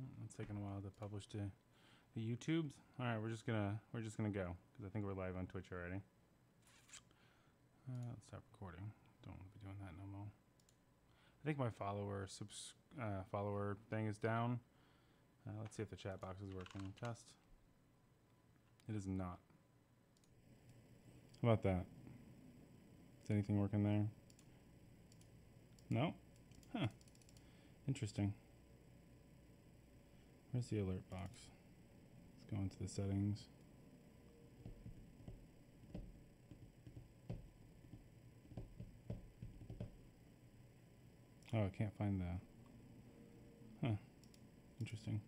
It's taking a while to publish to the YouTubes. All right, we're just gonna go because I think we're live on Twitch already. Let's stop recording. Don't want to be doing that no more. I think my follower thing is down. Let's see if the chat box is working. Test. It is not. How about that? Is anything working there? No? Huh. Interesting. Where's the alert box? Let's go into the settings. Oh, I can't find the... Huh. Interesting.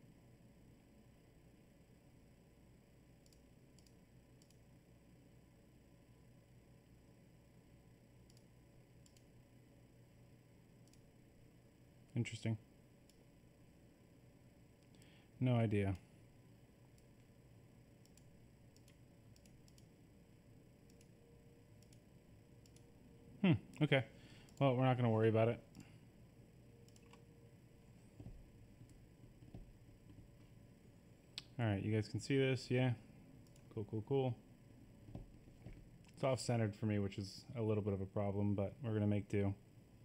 Interesting. No idea. Okay. Well, we're not going to worry about it. All right, you guys can see this, yeah? Cool, cool, cool. It's off-centered for me, which is a little bit of a problem, but we're gonna make do.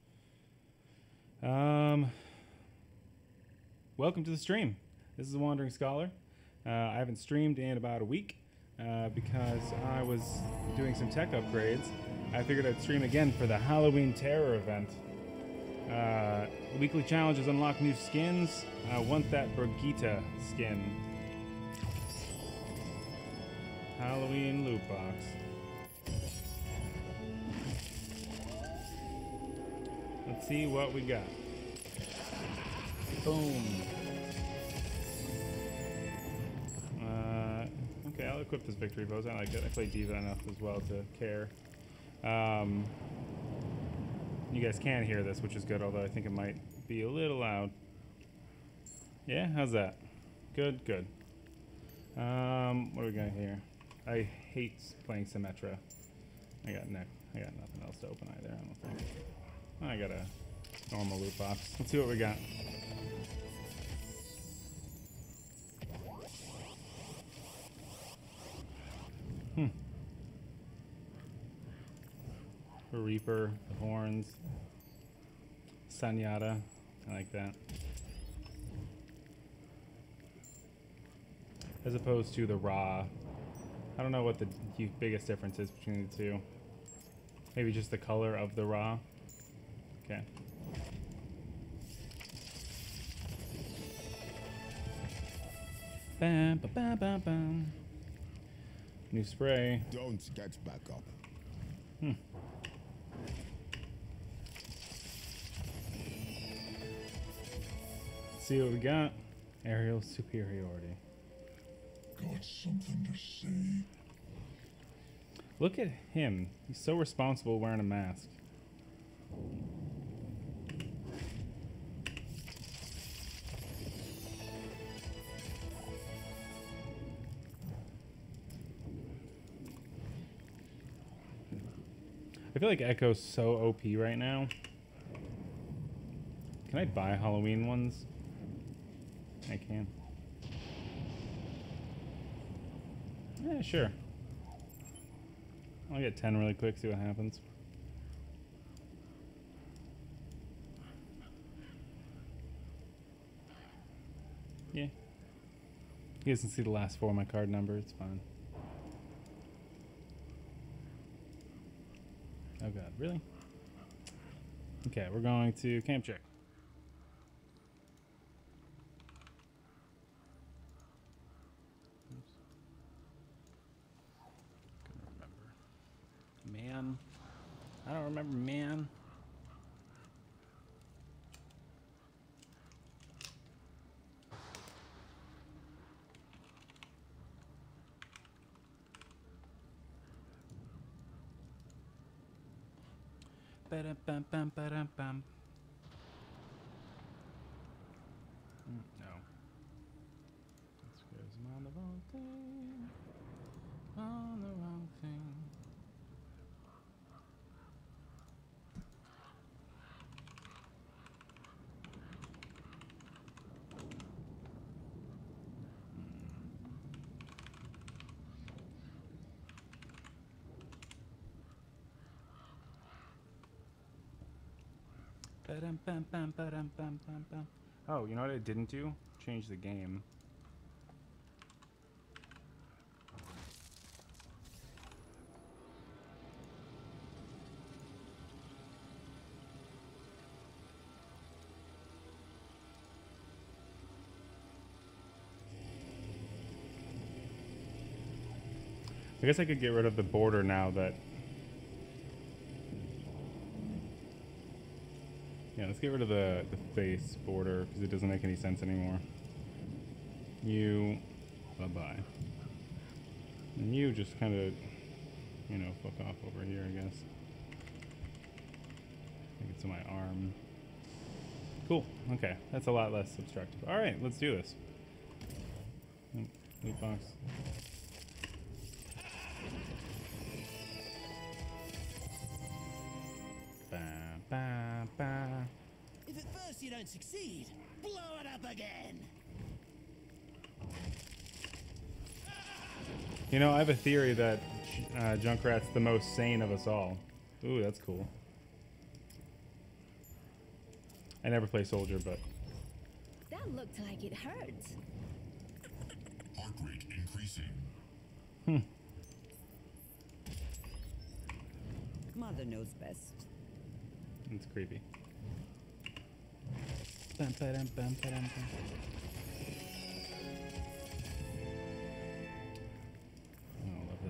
Welcome to the stream. This is The Wandering Scholar. I haven't streamed in about a week because I was doing some tech upgrades. I figured I'd stream again for the Halloween Terror event. Weekly challenges unlock new skins. I want that Brigitte skin. Halloween loot box. Let's see what we got. Boom. Okay, I'll equip this victory pose. I like it. I play D.Va enough as well to care. You guys can hear this, which is good, although I think it might be a little loud. Yeah, how's that? Good, good. What do we got here? I hate playing Symmetra. I got nothing else to open either, I don't think. I got a normal loot box. Let's see what we got. The Reaper, the horns, Sanyata. I like that. As opposed to the Ra. I don't know what the biggest difference is between the two. Maybe just the color of the Ra. Okay. Bam, ba, bam, bam, bam. New spray. Don't get back up. Let's see what we got. Aerial superiority. Got something to say? Look at him. He's so responsible wearing a mask. I feel like Echo's so OP right now. Can I buy Halloween ones? I can. Yeah, sure. I'll get 10 really quick, see what happens. Yeah. You guys can see the last 4 of my card number, it's fine. Oh god, really? Okay, we're going to camp check. Oops. Couldn't remember. Man. I don't remember, man. Ba-dum-bum-bum, ba-dum-bum. No. That's because I'm on the wrong thing. On the wrong thing. Oh, you know what I didn't do? Change the game. I guess I could get rid of the border now that... Yeah, let's get rid of the face border because it doesn't make any sense anymore. You... Bye-bye. And you just kind of, you know, fuck off over here, I guess. Make it to my arm. Cool. Okay, that's a lot less obstructive. All right, let's do this. Loot box. Ba, ba, ba. If at first you don't succeed, blow it up again. You know, I have a theory that Junkrat's the most sane of us all. Ooh, that's cool. I never play soldier, but... That looked like it hurts. Heart rate increasing. Mother knows best. It's creepy. Bum, ba-dum, bum, ba-dum, bum. Oh, I love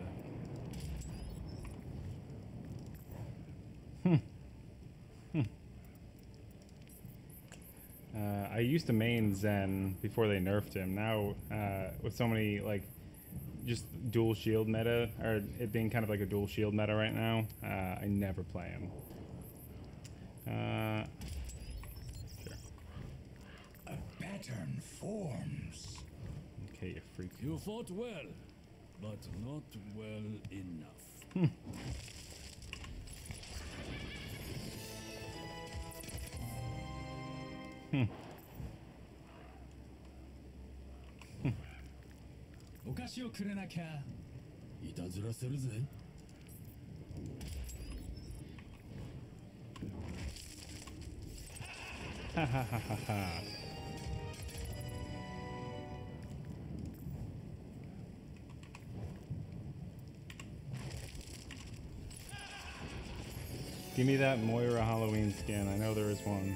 that. I used to main Zen before they nerfed him. Now, with so many, like, just dual shield meta, or it being kind of like a dual shield meta right now, I never play him. Sure. A pattern forms. Okay, you freak. You fought well, but not well enough.お菓子をくれなきゃいたずらするぜ。 Ha ha ha ha ha. Give me that Moira Halloween skin. I know there is one.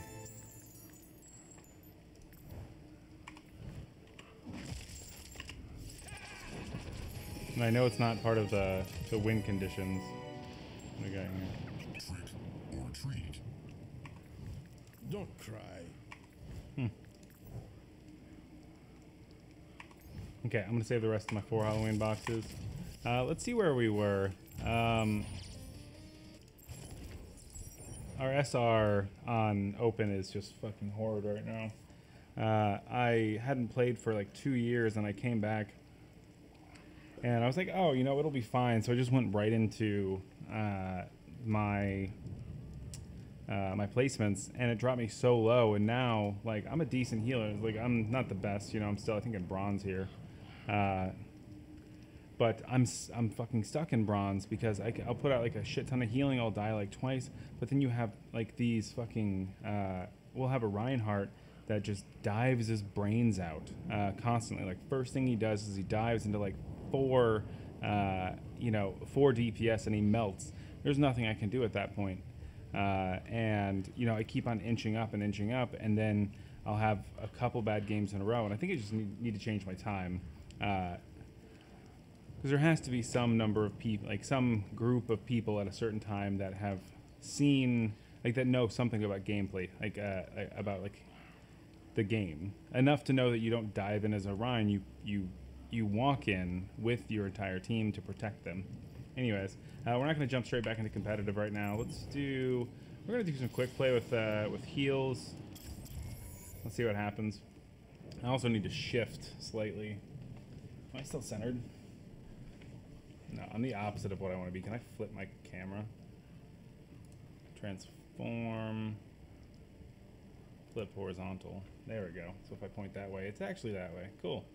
And I know it's not part of the win conditions. What do we got here? Trick or treat. Don't cry. Okay, I'm gonna save the rest of my 4 Halloween boxes. Let's see where we were. Our SR on open is just fucking horrid right now. I hadn't played for like 2 years and I came back and I was like, oh, you know, it'll be fine. So I just went right into my placements and it dropped me so low. And now, like, I'm a decent healer. Like, I'm not the best, you know, I'm still, I think, in bronze here. But I'm fucking stuck in bronze because I'll put out like a shit ton of healing. I'll die like twice. But then you have like these fucking, we'll have a Reinhardt that just dives his brains out constantly. Like, first thing he does is he dives into like 4 DPS and he melts. There's nothing I can do at that point. And, you know, I keep on inching up and then I'll have a couple bad games in a row. And I think I just need to change my time. Because there has to be some number of people, like some group of people at a certain time that have seen, like, that know something about gameplay, like about like the game enough to know that you don't dive in as a Rhine. You walk in with your entire team to protect them. Anyways, we're not going to jump straight back into competitive right now. We're going to do some quick play with heals. Let's see what happens. I also need to shift slightly. Am I still centered? No, I'm the opposite of what I want to be. Can I flip my camera? Transform. Flip horizontal. There we go. So if I point that way, it's actually that way. Cool.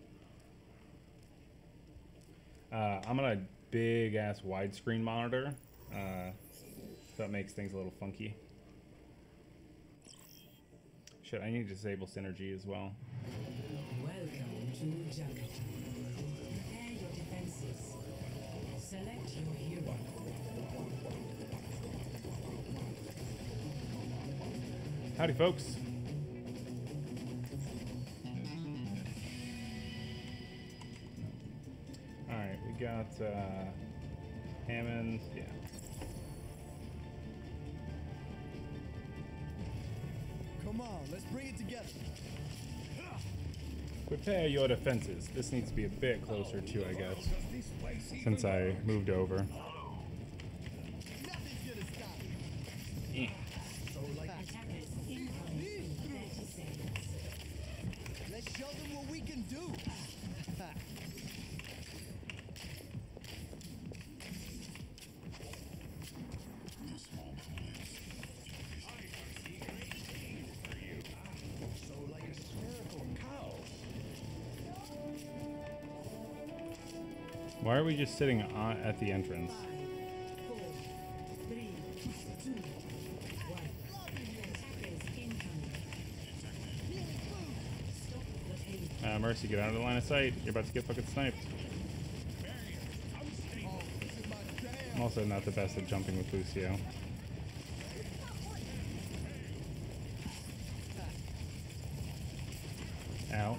I'm on a big ass widescreen monitor. So it makes things a little funky. Shit, I need to disable synergy as well. Welcome to Jakarta. Prepare your defenses. Select your hero. Howdy, folks. Alright, we got Hammond, yeah. Come on, let's bring it together. Prepare your defenses. This needs to be a bit closer too, I guess, since I moved over. Nothing's gonna stop me. Eh. Attackers incoming in 30 seconds. Let's show them what we can do. Why are we just sitting on, at the entrance? 5, 4, 3, 2, 1. Attackers incoming. Stop the pain. Mercy, get out of the line of sight. You're about to get fucking sniped. Oh, this is my jam. I'm also not the best at jumping with Lucio. Ow.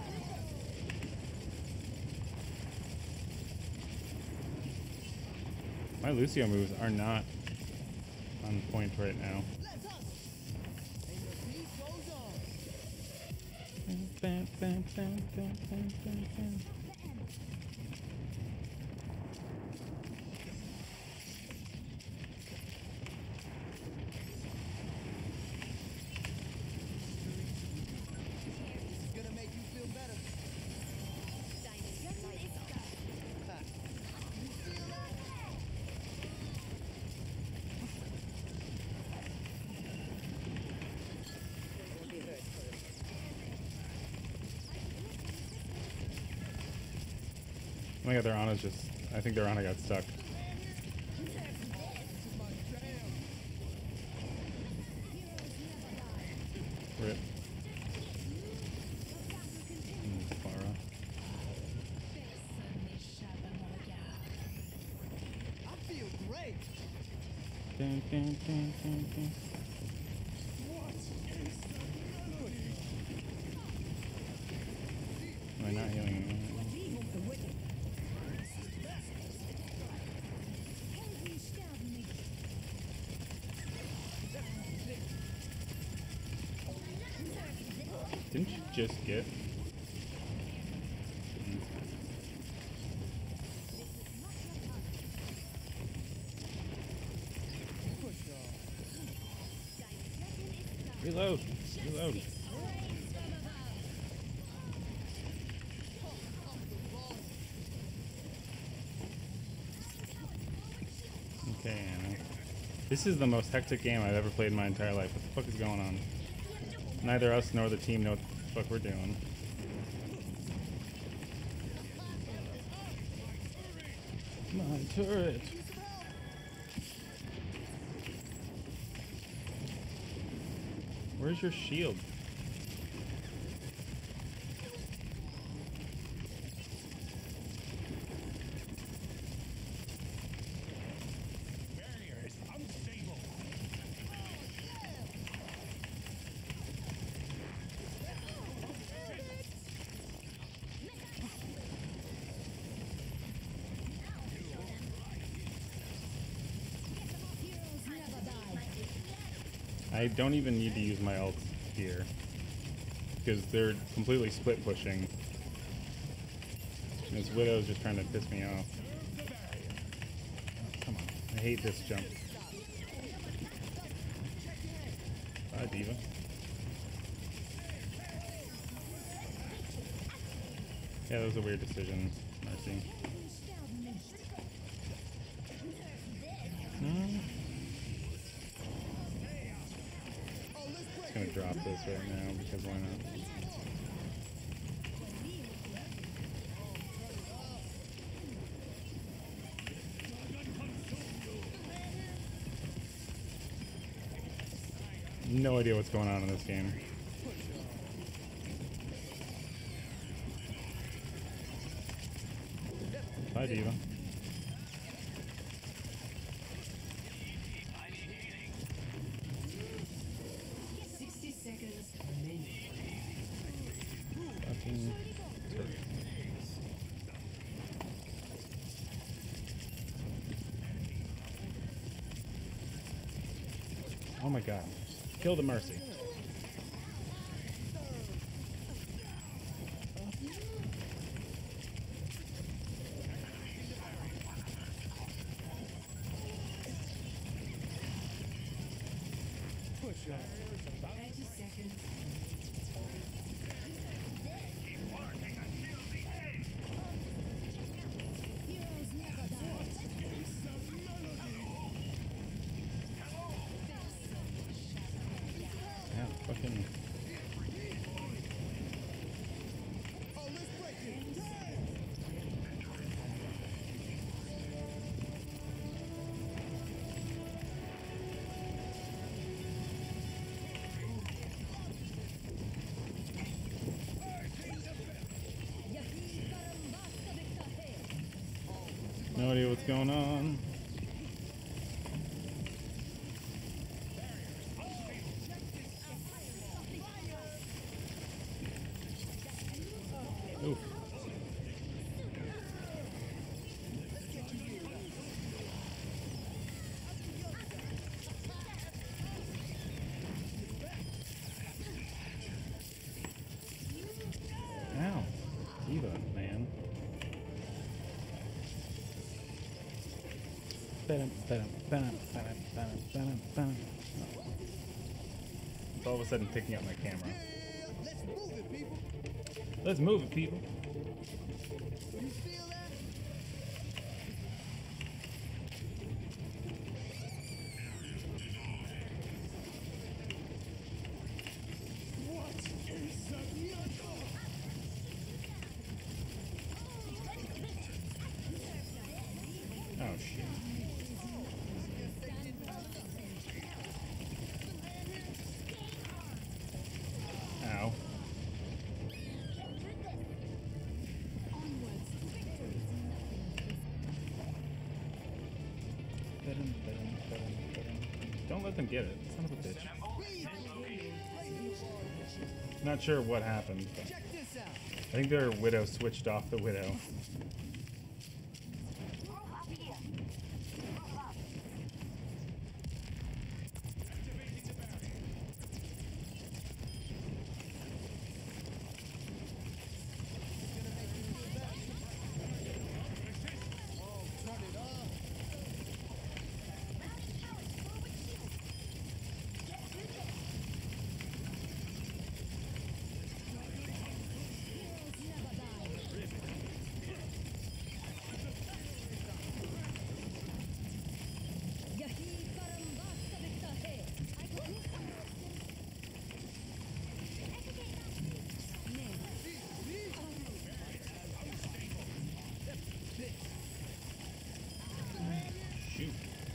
My Lucio moves are not on point right now. Let's hustle. And the beat goes on. Bam, bam, bam, bam, bam, bam, bam. This is gonna make you feel better. Ha. You feel that? Oh my god, their Ana's just... I think their Ana got stuck. This is my jam. Rip. Pharah. I feel great. Dun, dun, dun, dun, dun. Am I not healing anyone? Didn't you just get? Push on. Reload! Reload! Okay, Anna. This is the most hectic game I've ever played in my entire life. What the fuck is going on? Neither us nor the team know what the fuck we're doing. My turret! Where's your shield? I don't even need to use my ult here because they're completely split pushing. And this Widow's just trying to piss me off. Come on, I hate this jump. Bye, Diva. Yeah, that was a weird decision, Mercy. Just gonna drop this right now because why not? No idea what's going on in this game. Bye, Diva. 60 seconds remaining. Fucking turret. Oh my god. Kill the Mercy. Push on. 30 seconds. Yeah, fucking. Oh, let's break it. No idea what's going on. Oof. Ow. Diva, man. It's all of a sudden picking up my camera. Yeah, let's move it, people. Let's move it, people. You feel that? What is that? Oh shit. Ow. Don't let them get it. Son of a bitch. Not sure what happened, but Check this out. I think their Widow switched off the Widow. Shoot.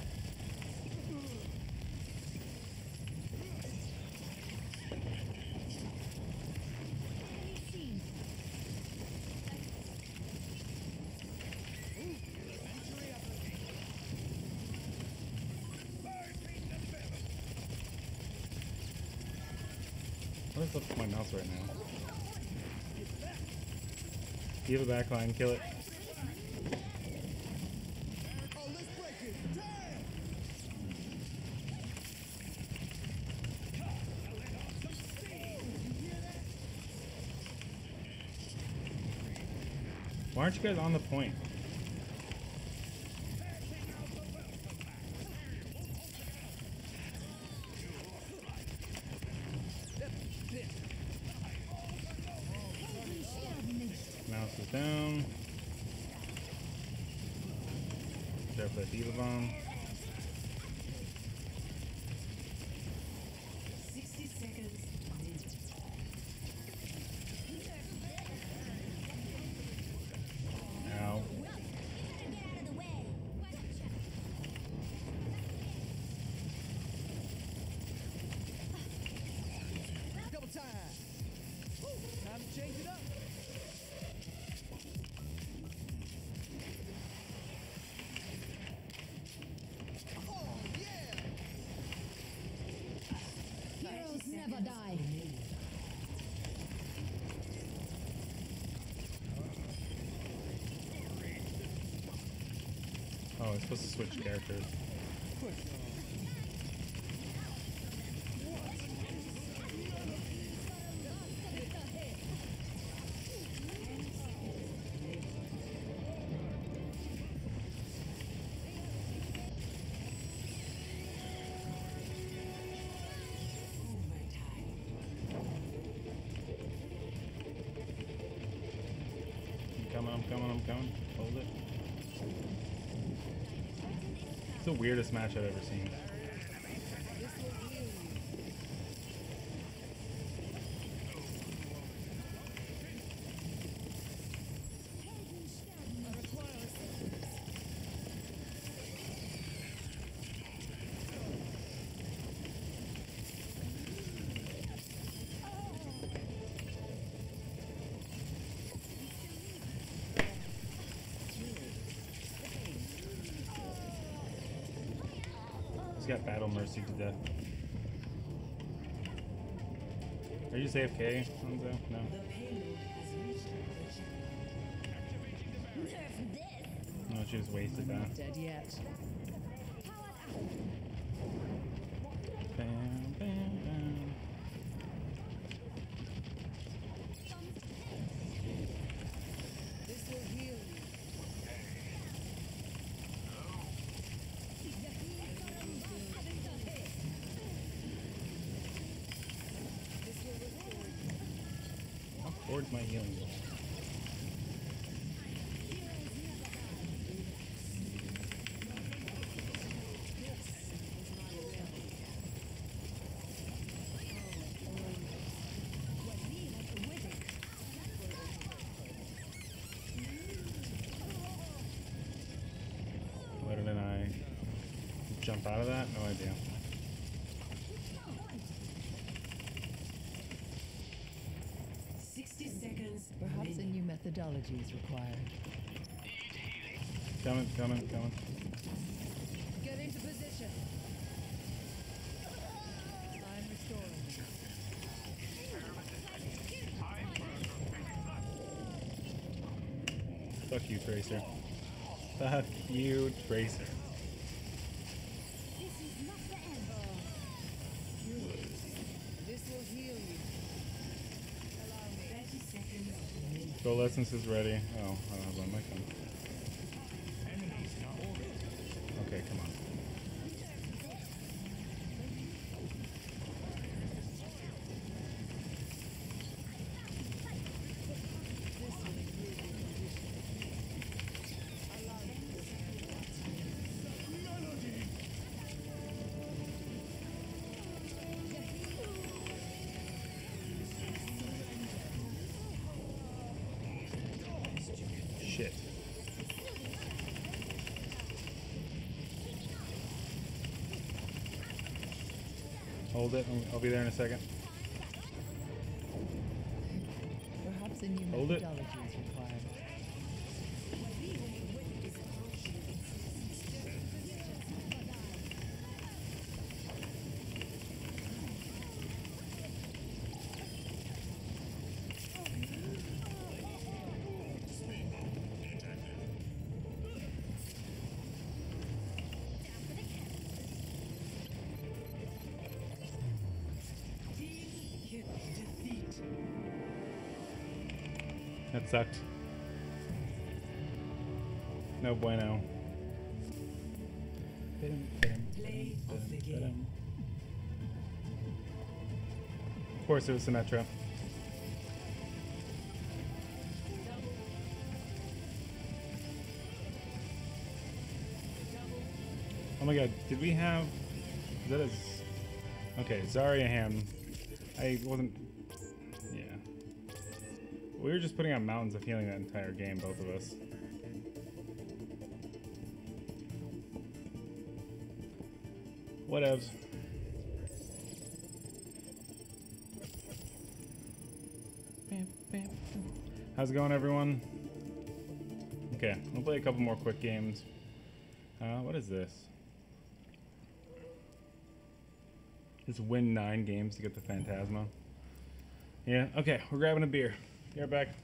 What is up with my mouse right now? You have a backline, kill it. Oh, let's break it. Damn! Why aren't you guys on the point? Mouse is down. There for the Diva Bomb. 60 seconds remaining. Ow. Double time. Woo, time to change it up. it's supposed to switch characters. I'm coming. Hold it. It's the weirdest match I've ever seen. He's got battle mercy to death. Are you just AFK, Hanzo? No. The payload has reached the No, she just wasted that. Dead yet. Bam, bam, bam. This will heal you. Towards my healing wall. Why didn't I jump out of that? No idea. Perhaps a new methodology is required. Coming. Get into position. I'm restoring. Fuck you, Tracer. Fuck you, Tracer. This will heal you. Allow me. 30 seconds remaining. Coalescence is ready. Oh, I don't have one. My phone. Okay, come on. Shit. Hold it. I'll be there in a second. Perhaps a new Hold it. methodology is required. That sucked. No bueno. Play of the game. Of course it was Symmetra. Oh my god, did we have... Is that a... Okay, Zarya Ham. I wasn't... Yeah. We were just putting on mountains of healing that entire game, both of us. Whatevs. How's it going, everyone? Okay, we'll play a couple more quick games. What is this? Just win 9 games to get the Phantasma. Yeah, okay, we're grabbing a beer. Be right back.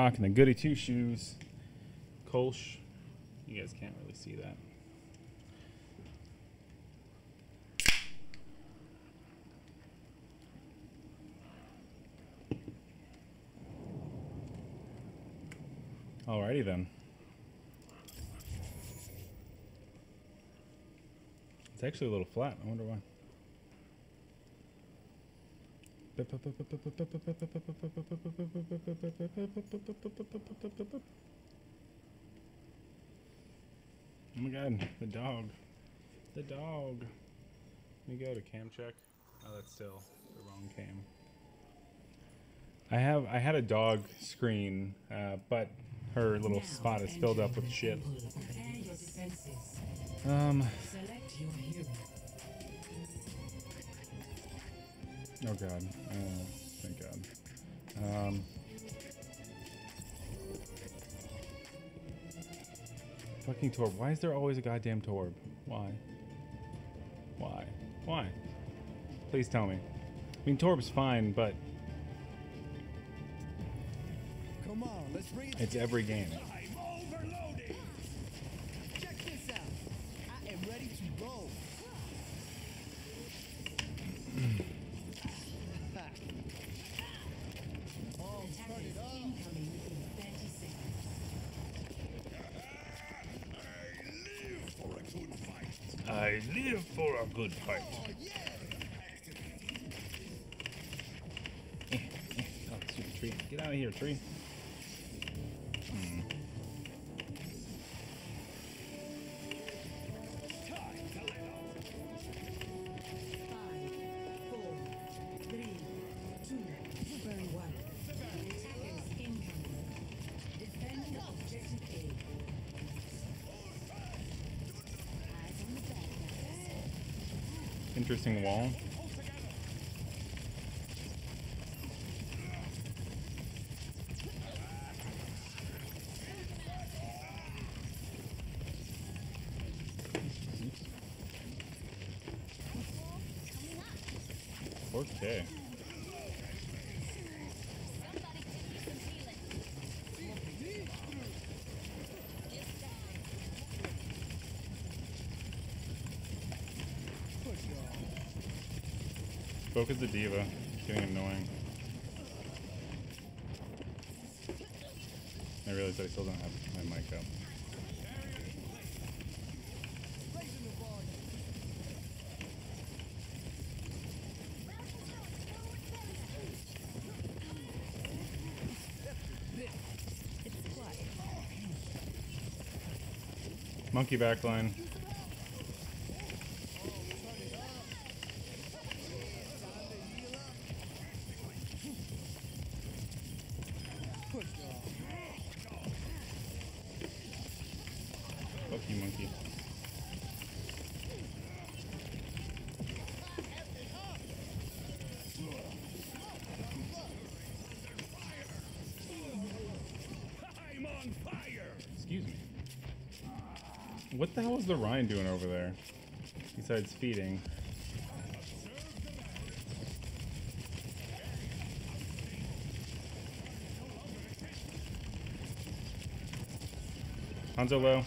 rocking the Goody Two Shoes. Kolsch. You guys can't really see that. Alrighty then. It's actually a little flat. I wonder why. Oh my god, the dog. The dog. Let me go to cam check. Oh, that's still the wrong cam. I had a dog screen, but her little spot is filled up with shit. Oh god. Oh, thank god. Fucking Torb. Why is there always a goddamn Torb? Why? Why? Why? Please tell me. I mean, Torb's fine, but Come on, let's bring it. it's every game. I'm overloaded. Check this out. I am ready to go. Oh, turn it up. I live for a good fight. Oh, yeah. Oh, stupid tree. Get out of here, tree. Interesting wall. Okay. Focus the diva. It's getting annoying. I realize I still don't have my mic up. Monkey backline. Fuck you, monkey. I'm on fire. Excuse me. What the hell is the Rhine doing over there? Besides feeding. Hanzo low.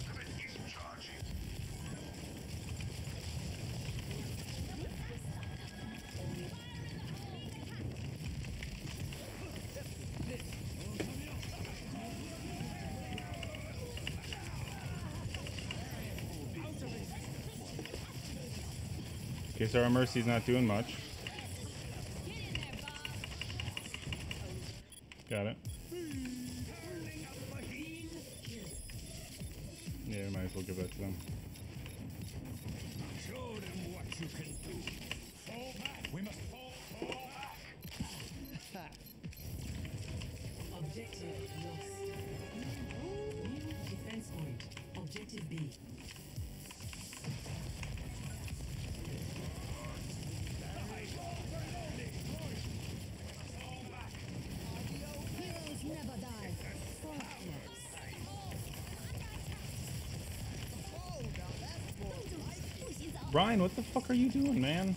Okay, so our Mercy's not doing much. Got it. Yeah, we might as well give that to them. Show them what you can do. Fall back. We must fall back. Objective lost. New defense point. Objective B. Heroes never die. Ryan, what the fuck are you doing, man?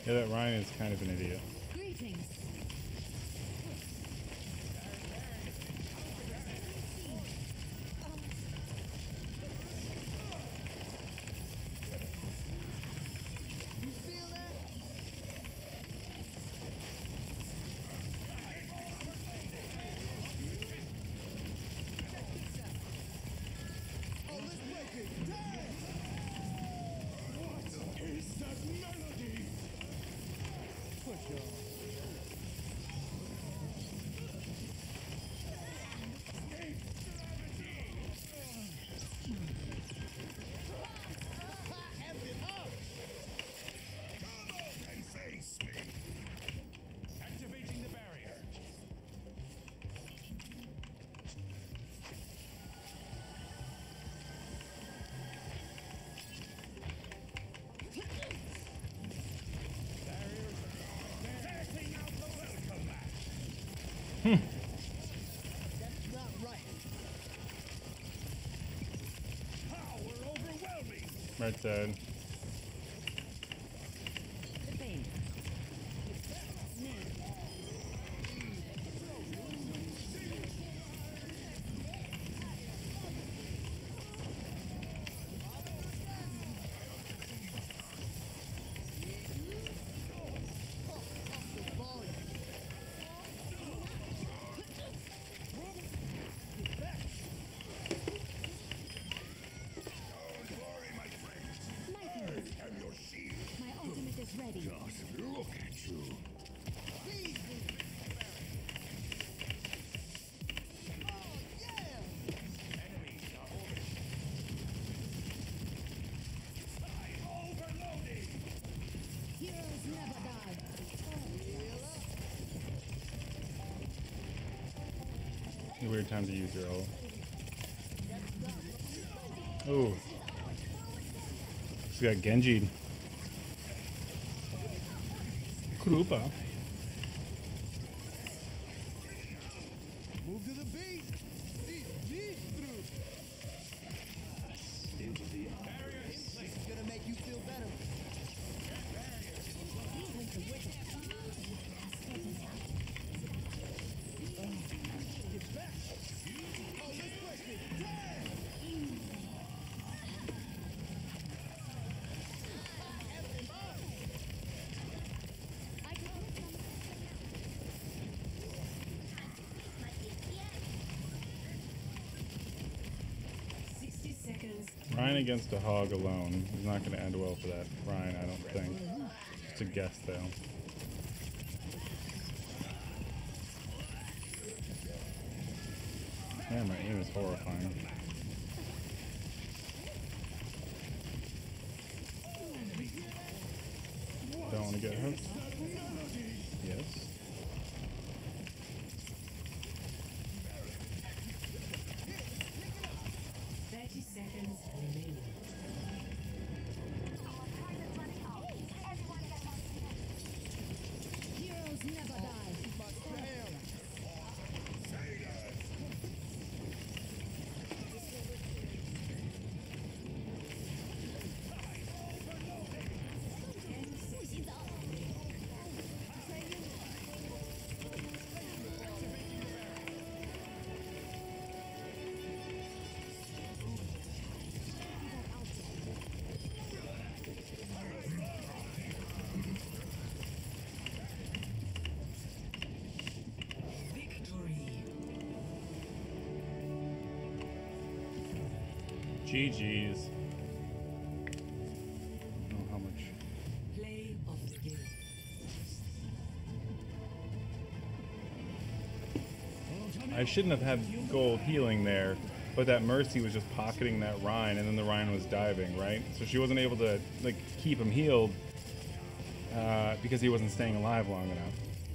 Yeah, that Ryan is kind of an idiot. Greetings. Is that melody? And face me. Activating the barrier. Setting out the welcome mat. That's not right. Power overwhelming. Right side. The pain. Don't worry, my friend. Lightning. I'm your shield. My ultimate is ready. Just look at you. Heroes never die. A weird time to use your ult. Ooh. She's got Genji. Krupa. Move to the beat. Lead through. This is gonna make you feel better. I can put some. 60 seconds. Ryan against a hog alone is not going to end well for that Ryan, I don't think. It's a guess, though. Yeah, my aim is horrifying. Don't want to get hooked. Yes. Seconds remaining. Heroes never die. Victory. GG's. Oh, how much? Play of the game. I shouldn't have had gold healing there, but that Mercy was just pocketing that Rhine, and then the Rhine was diving, right? So she wasn't able to like keep him healed because he wasn't staying alive long enough.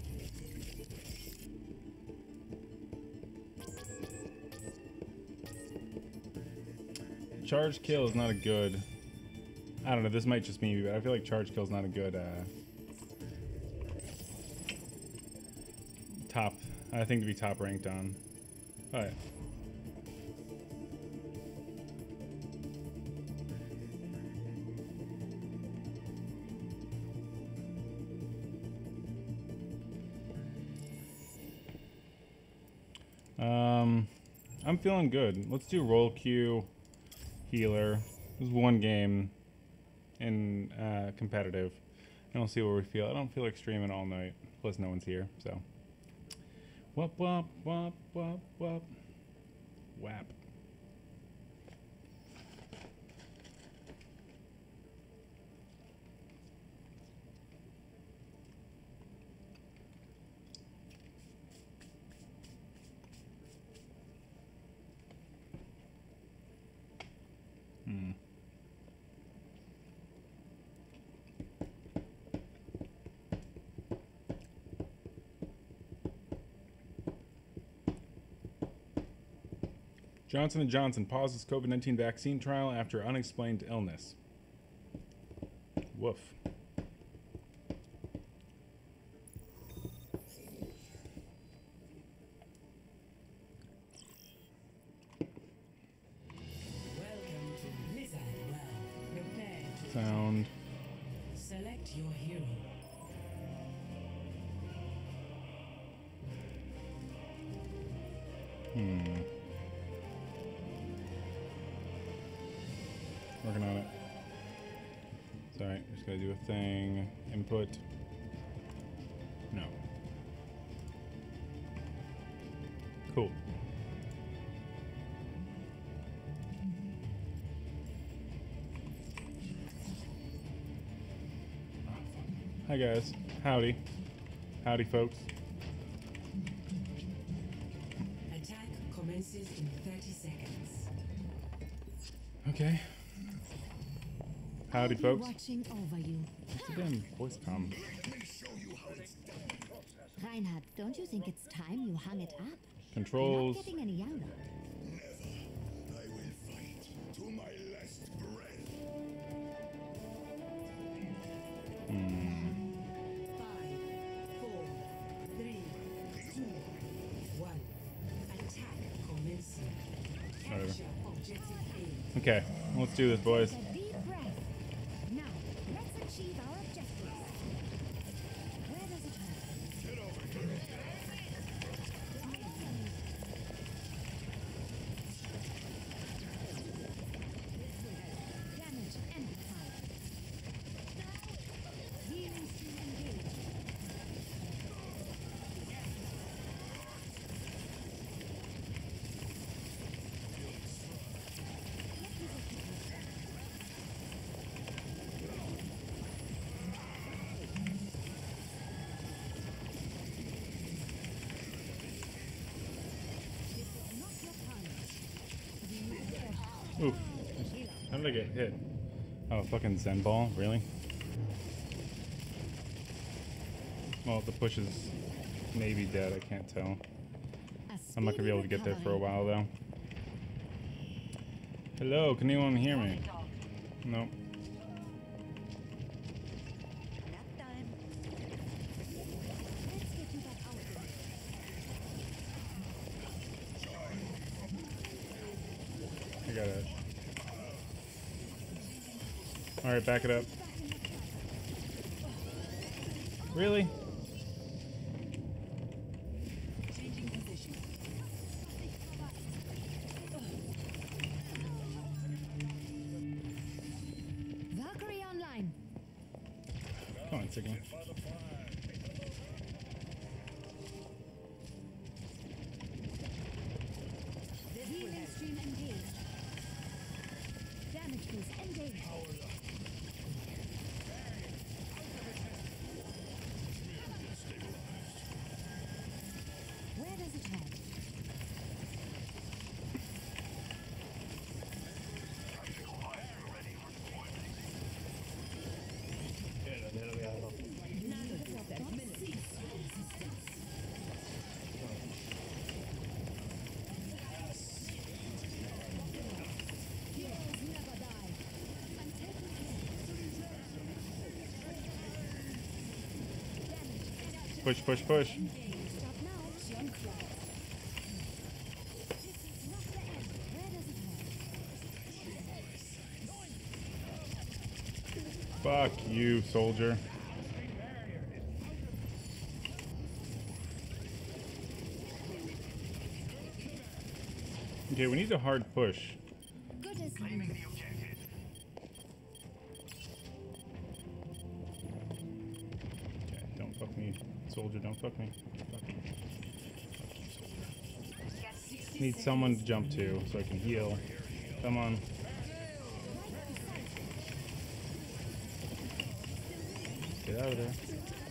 Charge kill is not a good. I don't know. This might just be me, but I feel like charge kill is not a good top. I think to be top ranked on. But I'm feeling good. Let's do roll queue, healer. This is one game in competitive. And we'll see where we feel. I don't feel like streaming all night. Plus no one's here, so. Wop wop wop wop wop. Whap. Johnson & Johnson pauses COVID-19 vaccine trial after unexplained illness. Woof. Welcome to Blizzard World. Prepare to Sound. select your hero. Working on it. Sorry, just gotta do a thing. Input. No. Cool. Hi guys. Howdy. Howdy folks. Attack commences in 30 seconds. Okay. Howdy I'll be folks. watching over you. What's the damn voice com? Let me show you how it's done. Reinhard, don't you think it's time you hung it up? You're Controls. not getting any younger. Never. I will fight to my last breath. 5, 4, 3, 2, 1. Attack commencing. Whatever. Capture objective A. Okay, let's do this, boys. A deep breath. Now, let's achieve our objectives. Where does it hurt? Get over here. Damage amplified. Healing stream engaged. This is not your time. Do you pressure? Oof. How did I get hit? Oh, fucking Zen ball? Really? Well, the push is maybe dead. I can't tell. I'm not gonna be able to get there for a while, though. Hello, can anyone hear me? No. Let's get you back out there. I got it. Alright, back it up. Really? Changing position. Valkyrie online. Come on, Sigma. Healing stream engaged. Damage boost engaged. Where does it head? Heroes never die. I'm taking care. Push, push, push. Stop now. Jump fly. This is not the end. Where does it head? Fuck you, soldier. Okay, we need a hard push. Good as Claiming new. the objective. Okay, don't fuck me, soldier. Don't fuck me. Fuck me. Need someone to jump to so I can heal. Come on. Get out of there.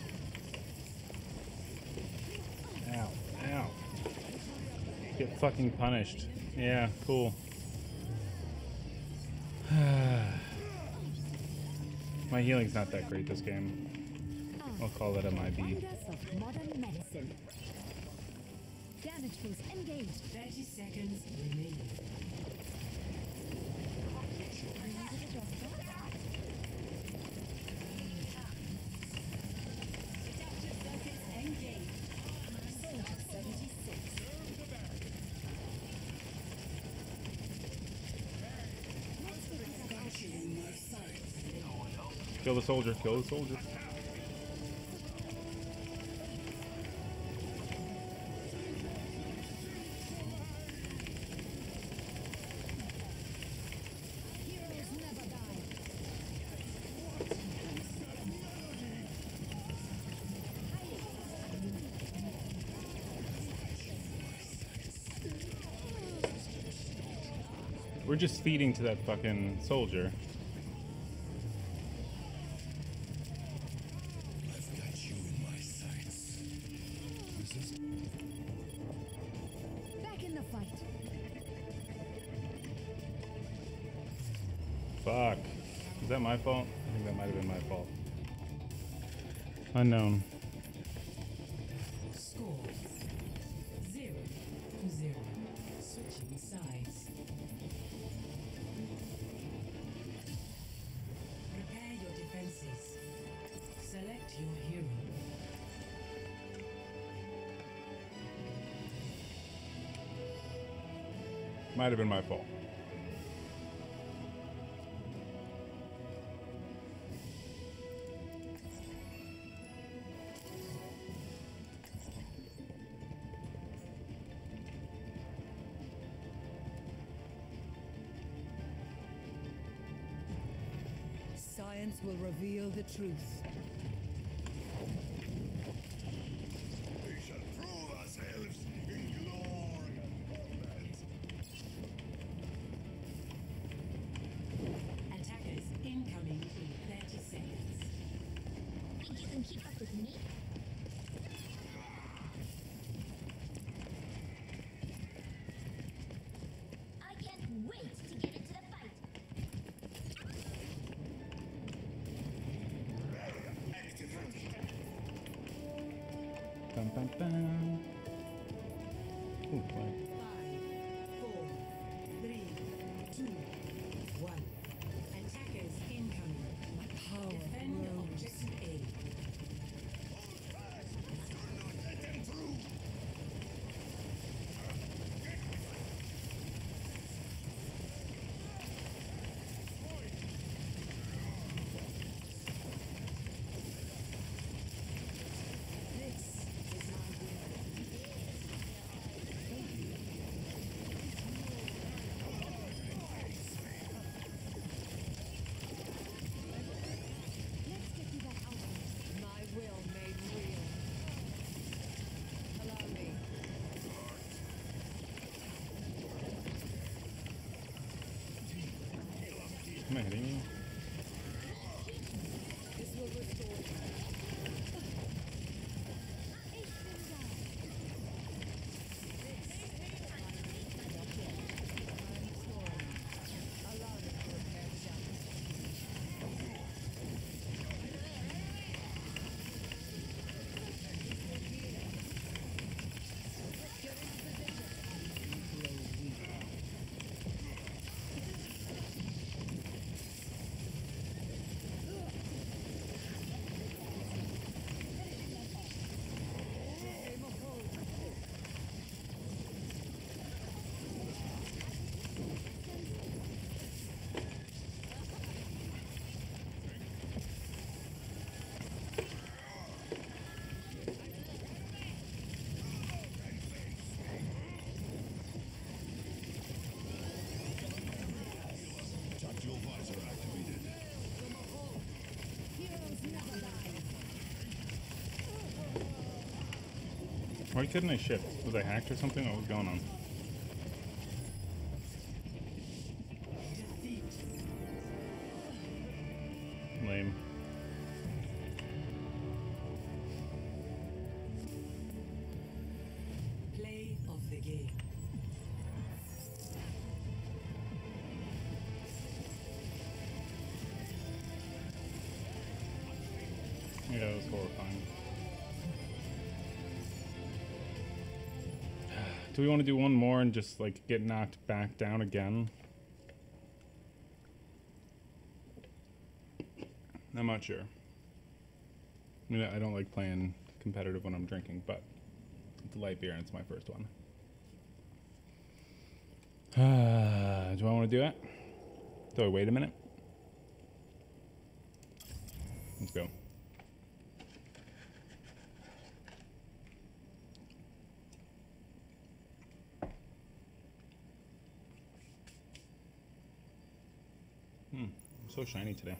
Ow. Ow. Get fucking punished. Yeah, cool. My healing's not that great this game. I'll call it a MIB. Wonders of modern medicine. Damage boost engaged. 30 seconds remaining. Kill the soldier. Kill the soldier. Heroes never die. We're just feeding to that fucking soldier. I've got you in my sights. Back in the fight. Fuck. Is that my fault? I think that might have been my fault. Unknown. Score 0-0. Switching sides. Prepare your defenses. Select your hero. Might have been my fault. Science will reveal the truth. We shall prove ourselves in glory and combat. Attackers incoming in 30 seconds. Think you can keep up with me? I can't wait to get into the fight. Bum, bum, bum. Ooh, fine. 5, 4, 3, 2, 1. Attackers incoming. Power Defend grows. objective A. Let them through. This is my will. Why couldn't I shift? Was I hacked or something? What was going on? Lame. Play of the game. Yeah, it was horrifying. Do we want to do one more and just like get knocked back down again? I'm not sure. I mean, I don't like playing competitive when I'm drinking, but it's a light beer and it's my first one. Do I want to do it? Do I wait a minute? Let's go. I'm so shiny today.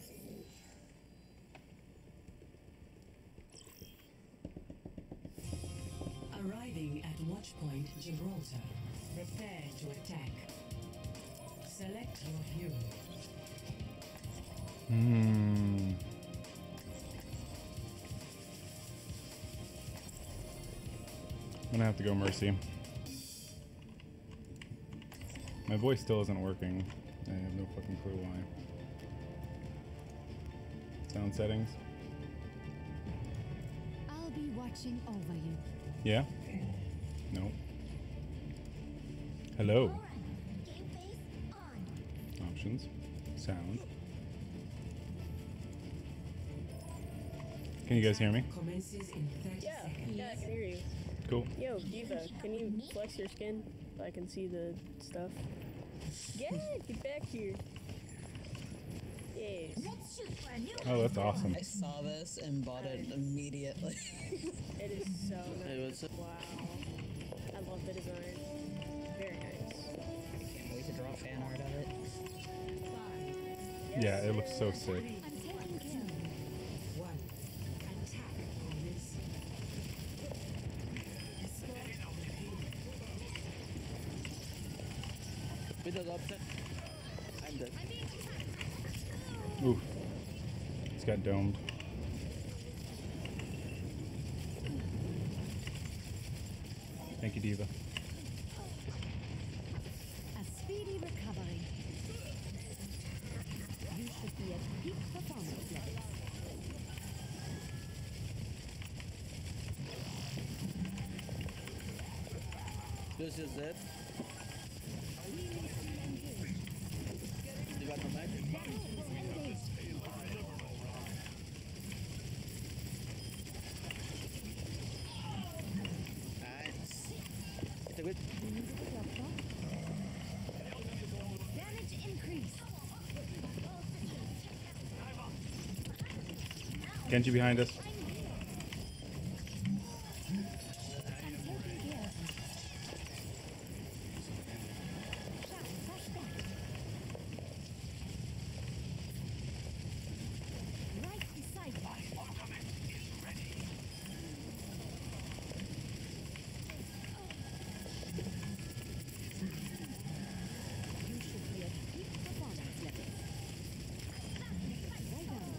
Arriving at Watchpoint Gibraltar. Prepare to attack. Select your hero. I'm gonna have to go Mercy. My voice still isn't working. I have no fucking clue why. Sound settings? I'll be watching over you. Yeah? No. Hello. Game face on. Options. Sound. Can you guys hear me? Commences in 30 Yeah, seconds. yeah, I can hear you. Cool. Yo, Diva, can you flex your skin so I can see the stuff? Yeah, get back here. Yes. Let's shoot for a new Oh, that's awesome. I saw this and bought it immediately. It is so nice. Wow. I love the design. Very nice. Can't wait to draw fan art of it. Yeah, it looks so sick. I'm taking care of you. One. Attack opponents. With those upset, I'm dead. Oof. It's got domed. Thank you, Diva. A speedy recovery. You should be at peak performance levels. This is it. You got my back? Nice. It's a good. Damage increase. Genji behind us. Right beside you. You should be at peak performance levels. Right on.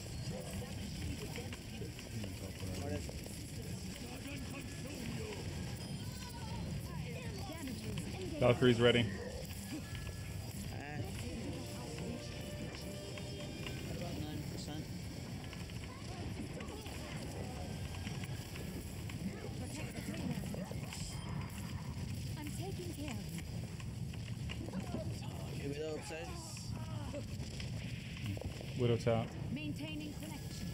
Valkyrie's ready. About 9%. I'm taking care of you. Here we go upside. Widow top. Maintaining connection.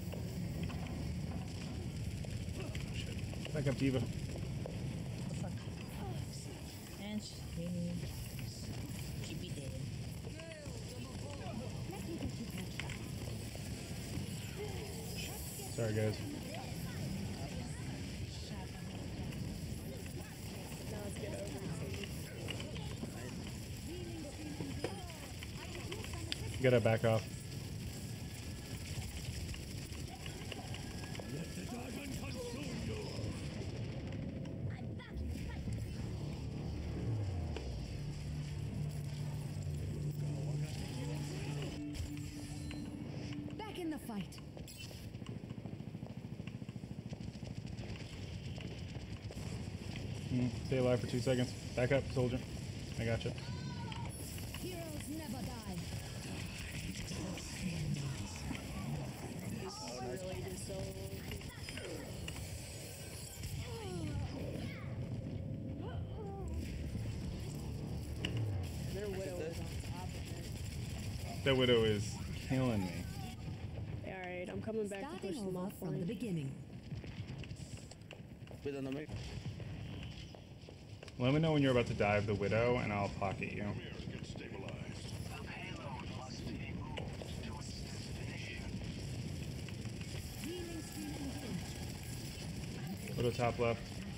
Back up, Diva. And keep it dead. Let me get you patched up. Sorry, guys. Now let's get over You gotta back off. fight. Stay alive for 2 seconds. Back up, soldier. I gotcha. Heroes never die. Really just so. Their widow is on top of it. That widow is killing me. Alright, I'm coming back to push Starting them over off for from the you. beginning. With an American. Let me know when you're about to dive the widow, and I'll pocket you. Get stabilized. Healing stream engaged. Widow top left.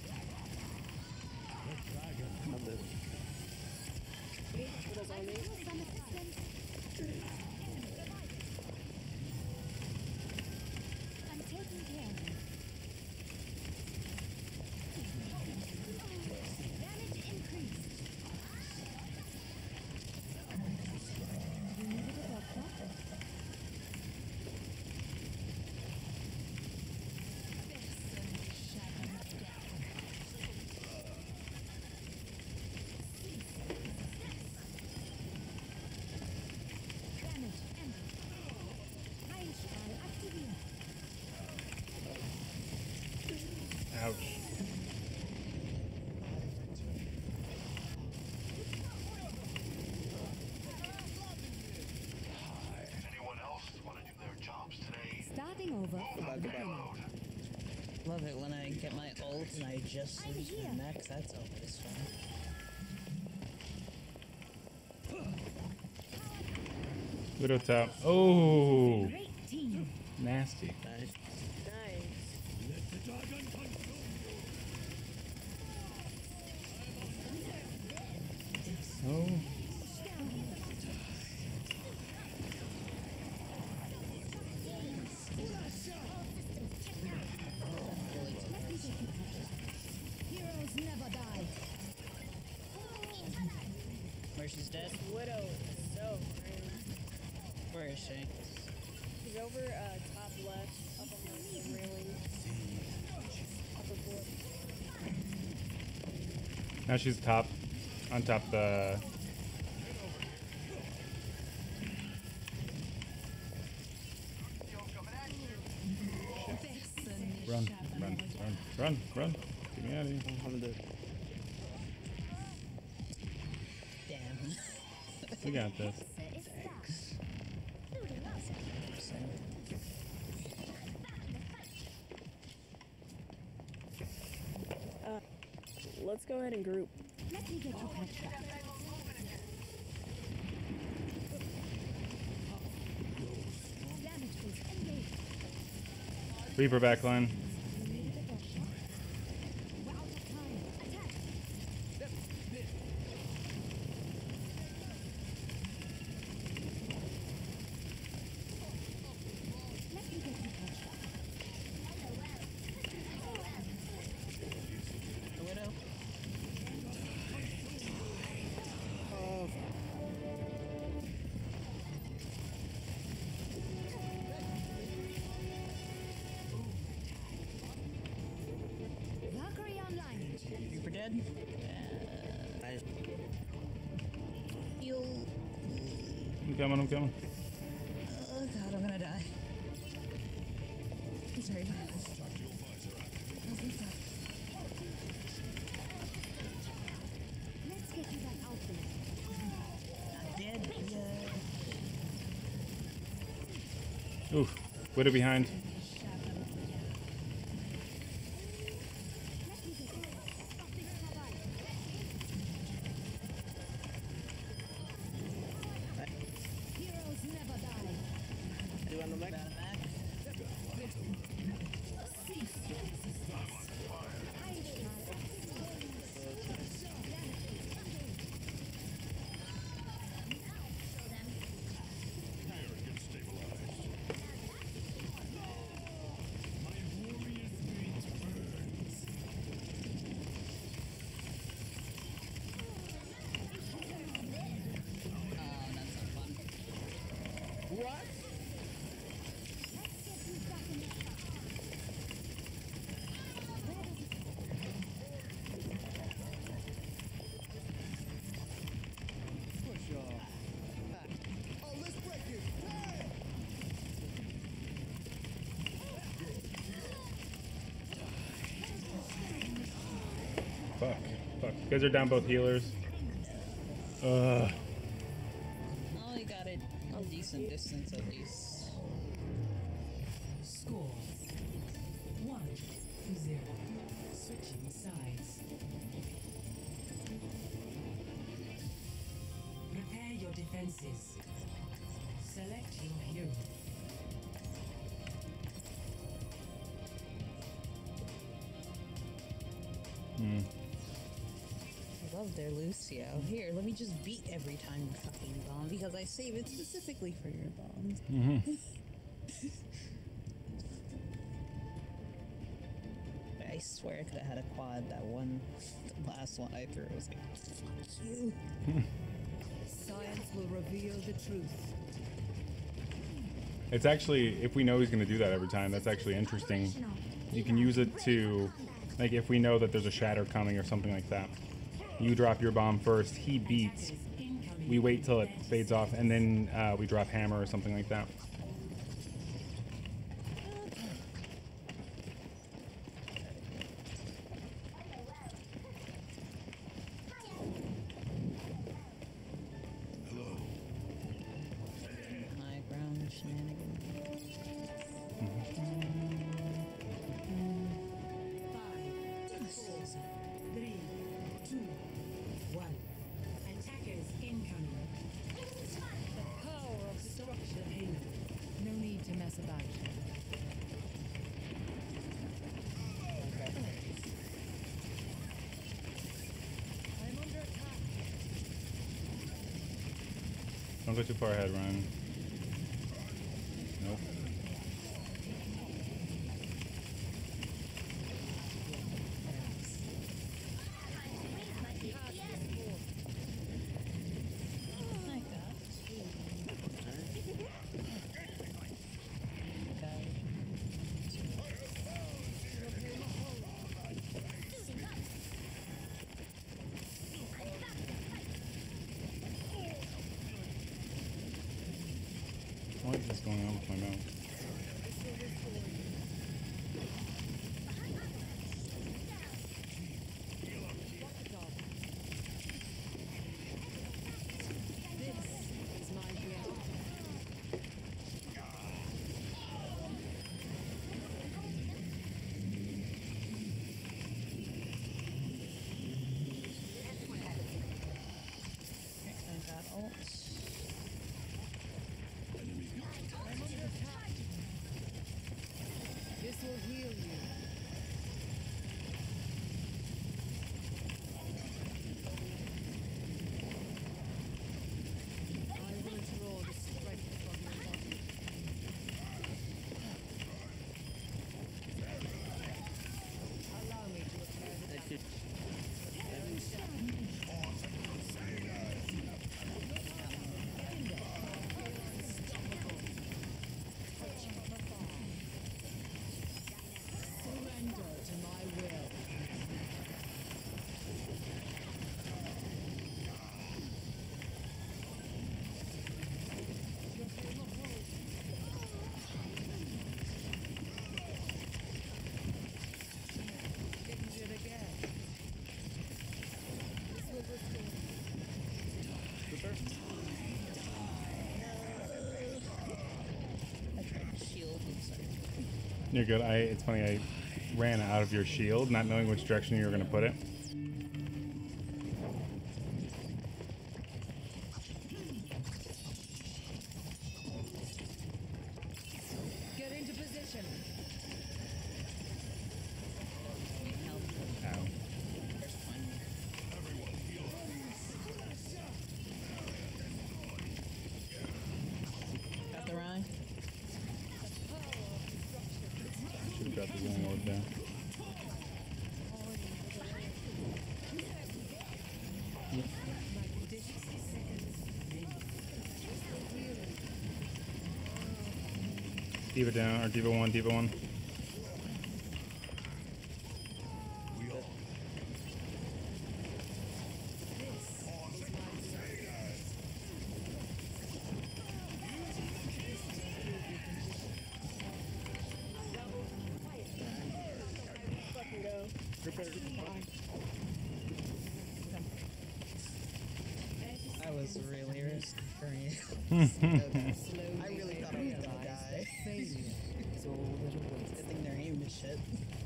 Widow's on me. Some assistance. I'm taking care of you. Damage increased. You needed a doctor? Damage ended. Heilstrahl aktiviert. Ouch. Anyone else want to do their jobs today? Starting over from the beginning. Love it when I get my ult and I just lose my max. That's always fun. Widow top. Oh, Great team. nasty. Nice. Nice. Oh. Heroes never die. Mercy's dead. Widow is so rude. Where is she? She's over top left, up on the railing. Upper floor. Now she's top, on top the. Run, run, run, run, run. Get me out of here. I'm dead. Damn. We got this. Let's go ahead and group. Let me get you patched up. Damage boost engaged. Reaper backline. You needed a doctor. We're out of time. Attack. Let me get you patched up. The widow. Valkyrie online. Reaper dead. Nice. Heal. I'm coming, I'm coming. Oh god, I'm gonna die. I'm sorry. Let's get you back out there. Not dead yet. Oof. Widow behind. Let me get you. Heroes never die. Do on the back. guys are down both healers. Oh, you got it a decent distance at least. Score 1-0. Switching sides. Prepare your defenses. Select your hero. I love their Lucio. Here, let me just beat every time you fucking bomb because I save it specifically for your bombs. I swear I could have had a quad. That one, the last one I threw, I was like, fuck you. Science will reveal the truth. It's actually, if we know he's going to do that every time, that's actually interesting. You can use it to, like, if we know that there's a shatter coming or something like that. You drop your bomb first, he beats, we wait till it fades off, and then we drop hammer or something like that. High ground shenanigans. 3, 2, 1. Attackers incoming. The power of destruction. No need to mess about. I'm under attack. Don't go too far ahead, Ryan. Nope. What is going on with my mouse? This is my reality. I got ults. This will heal you. I will draw the strength from your body. Allow me to repair the damage. Surrender to my will. Injured again. This will restore. I tried to shield and sorry. You're good. It's funny, I ran out of your shield, not knowing which direction you were going to put it. Get into position. Help. Ow. There's one. Got the Ryan? Should have got the wrong orb there. Diva down, or Diva 1, Diva 1. Fucking go. was really risky for me. Okay. I really thought I was gonna die. It's all that awaits. Good thing their aim is shit.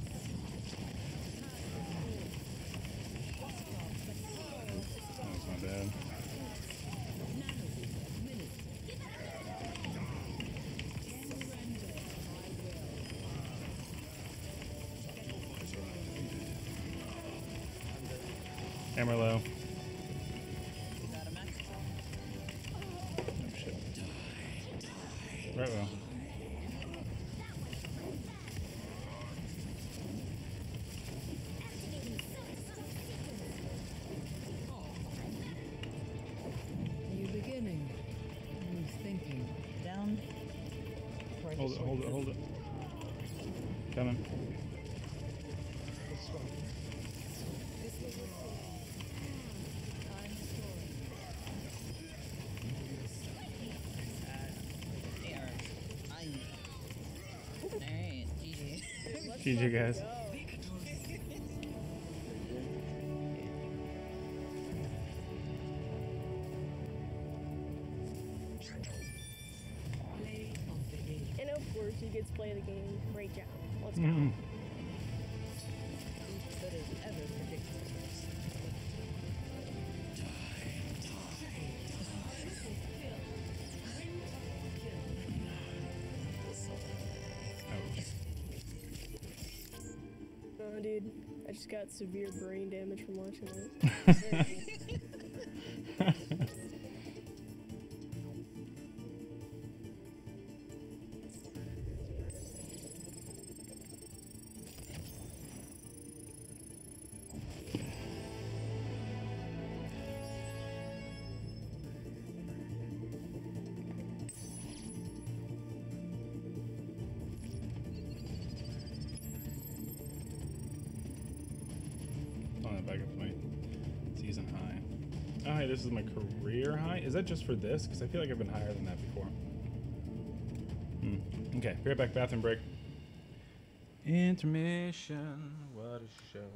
That was my bad. Hammer low. Got a mech. Oh shit. Right well. New beginning. New thinking. Down. Or Hold it, just hold it, wait hold it. Coming. this way. They are fine. Alright, GG. GG guys. And of course, he gets to play the game. Great job. Let's go. Mhm. Who could have ever predicted this? Ouch. Oh, dude, I just got severe brain damage from watching this. On that back up to my season high. Oh, hey, this is my career high. Is that just for this? Because I feel like I've been higher than that before. Okay, be right back. Bathroom break. Intermission. What a show.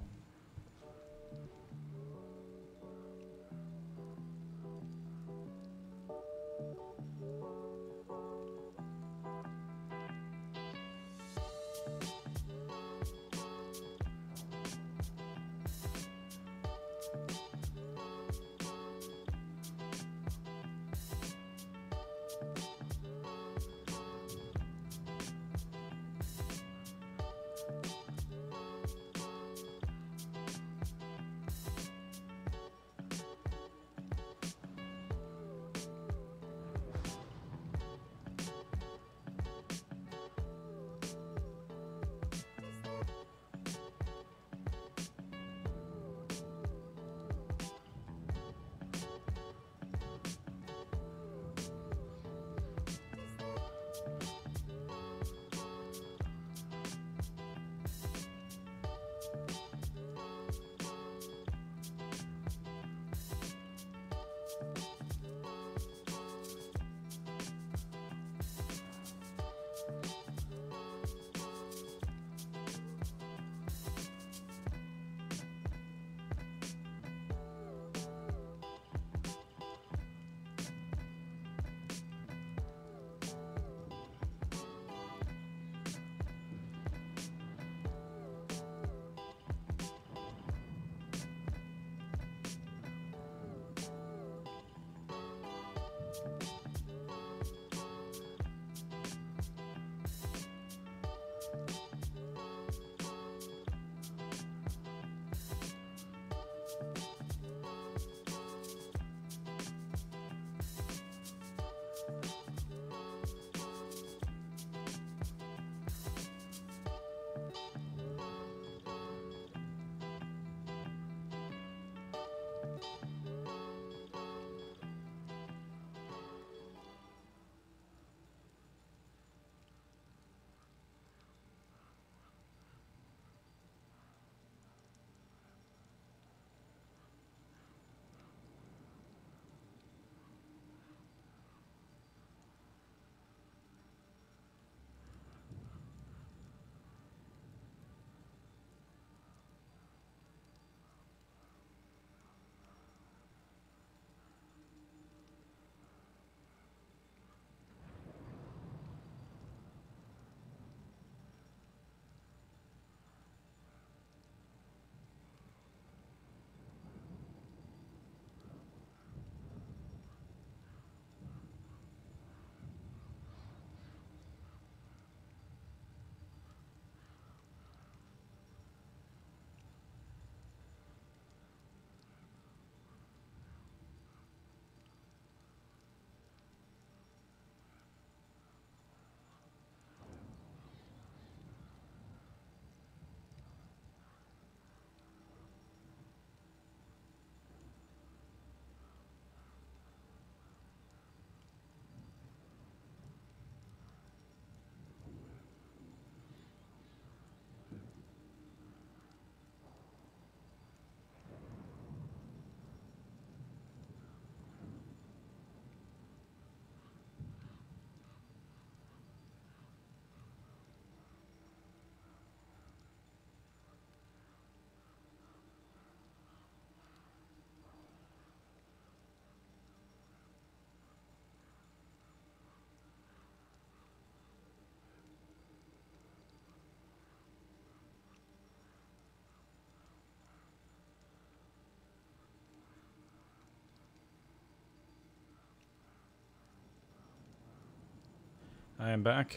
I am back.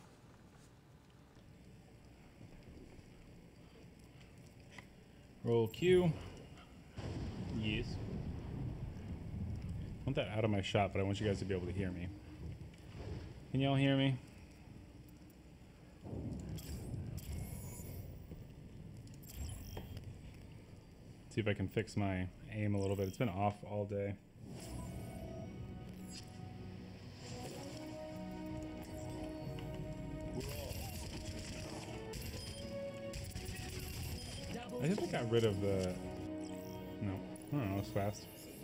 Roll Q. Yes. I want that out of my shot, but I want you guys to be able to hear me. Can y'all hear me? See if I can fix my aim a little bit. It's been off all day. I think I got rid of the... No. I don't know, it's fast.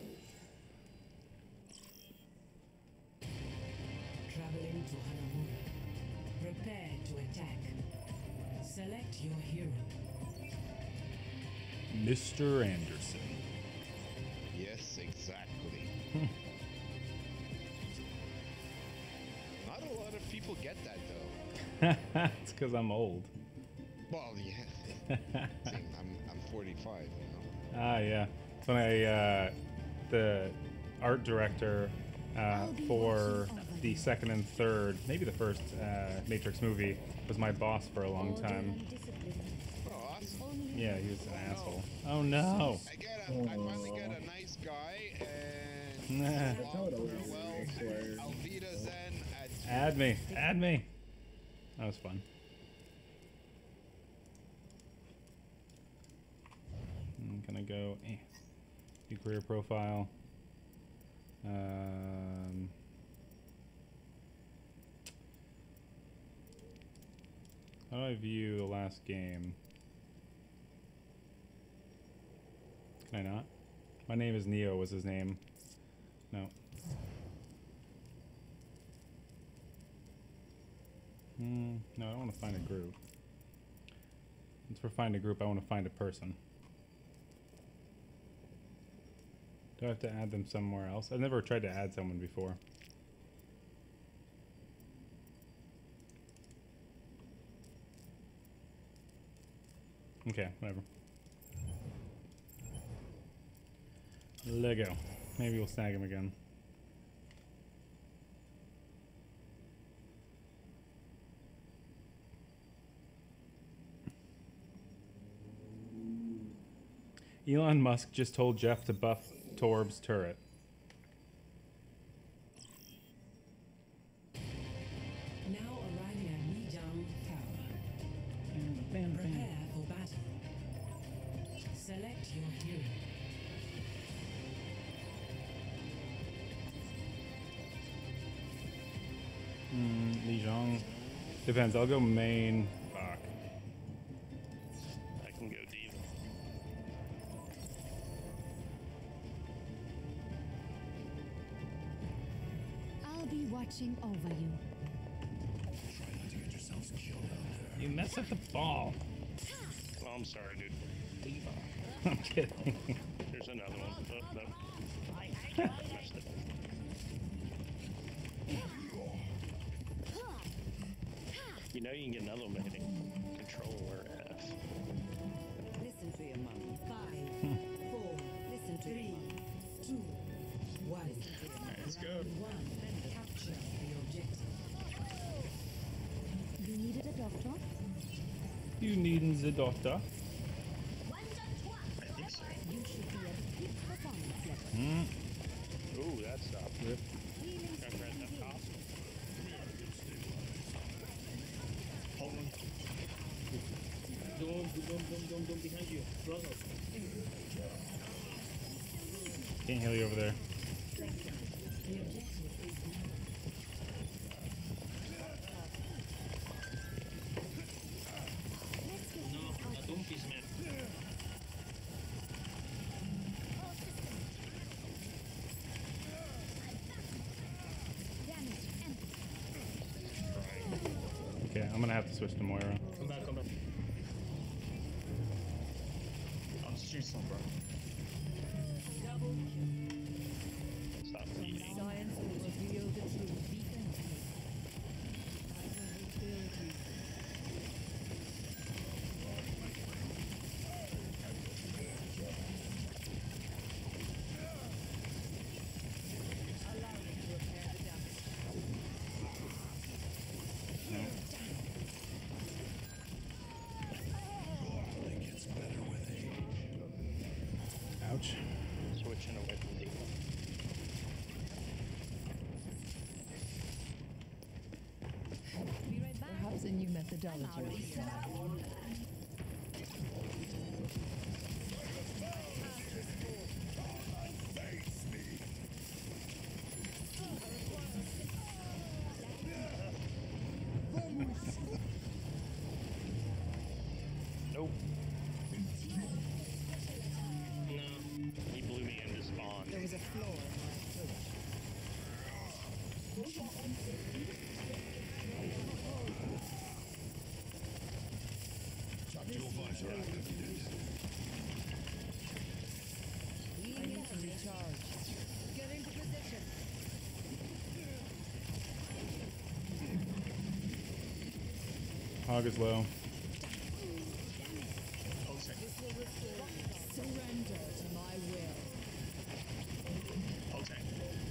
Traveling to Hanamura. Prepare to attack. Select your hero. Mr. Anderson. Yes, exactly. Not a lot of people get that though. It's because I'm old. Well, yeah. Same, I'm 45, you know. Ah, yeah. When the art director for the second and third, maybe the first Matrix movie, was my boss for a long time. Oh, awesome. Yeah, he was an asshole. Oh no! I finally get a nice guy, and farewell to Alvida Zen at Add me. Add me. That was fun. I'm gonna go new career profile. How do I view the last game? Can I not? My name is Neo was his name. No. No, I don't want to find a group. Since for find a group, I want to find a person. Do I have to add them somewhere else? I've never tried to add someone before. Okay, whatever. Lego. Maybe we'll snag him again. Elon Musk just told Jeff to buff Torb's turret. Now arriving at Mijang Tower. Prepare for battle. Select your hero. Lijiang. Depends. I'll go main. Fuck. I can go deep. I'll be watching over you. Try not to get yourselves killed out there. You messed up the ball. Oh, I'm sorry, dude. Diva. I'm kidding. There's another one. Oh, no. Messed it. You know you can get another one by hitting Control or F. Listen to your mom. 5, 4, Listen to 3, 2, 1. Let's go. 1. Capture the objective. You needed a doctor? You needn't the doctor. I think so. You should be at peak performance level. Ooh, that stopped. Rip. Healing Can I grab that top? Hold on. Don't behind you. Brother. Can't heal you over there. The objective is No, don't piss, man. Damage empty. Okay, I'm gonna have to switch to Moira. Come back, come back. I'll shoot some, bro. Stop eating. Science will reveal the truth. a new methodology. Nope. No. He blew me into spawn. There was a flaw in my approach. I need to recharge. Get into position. Hog is low. Surrender to my will. Okay.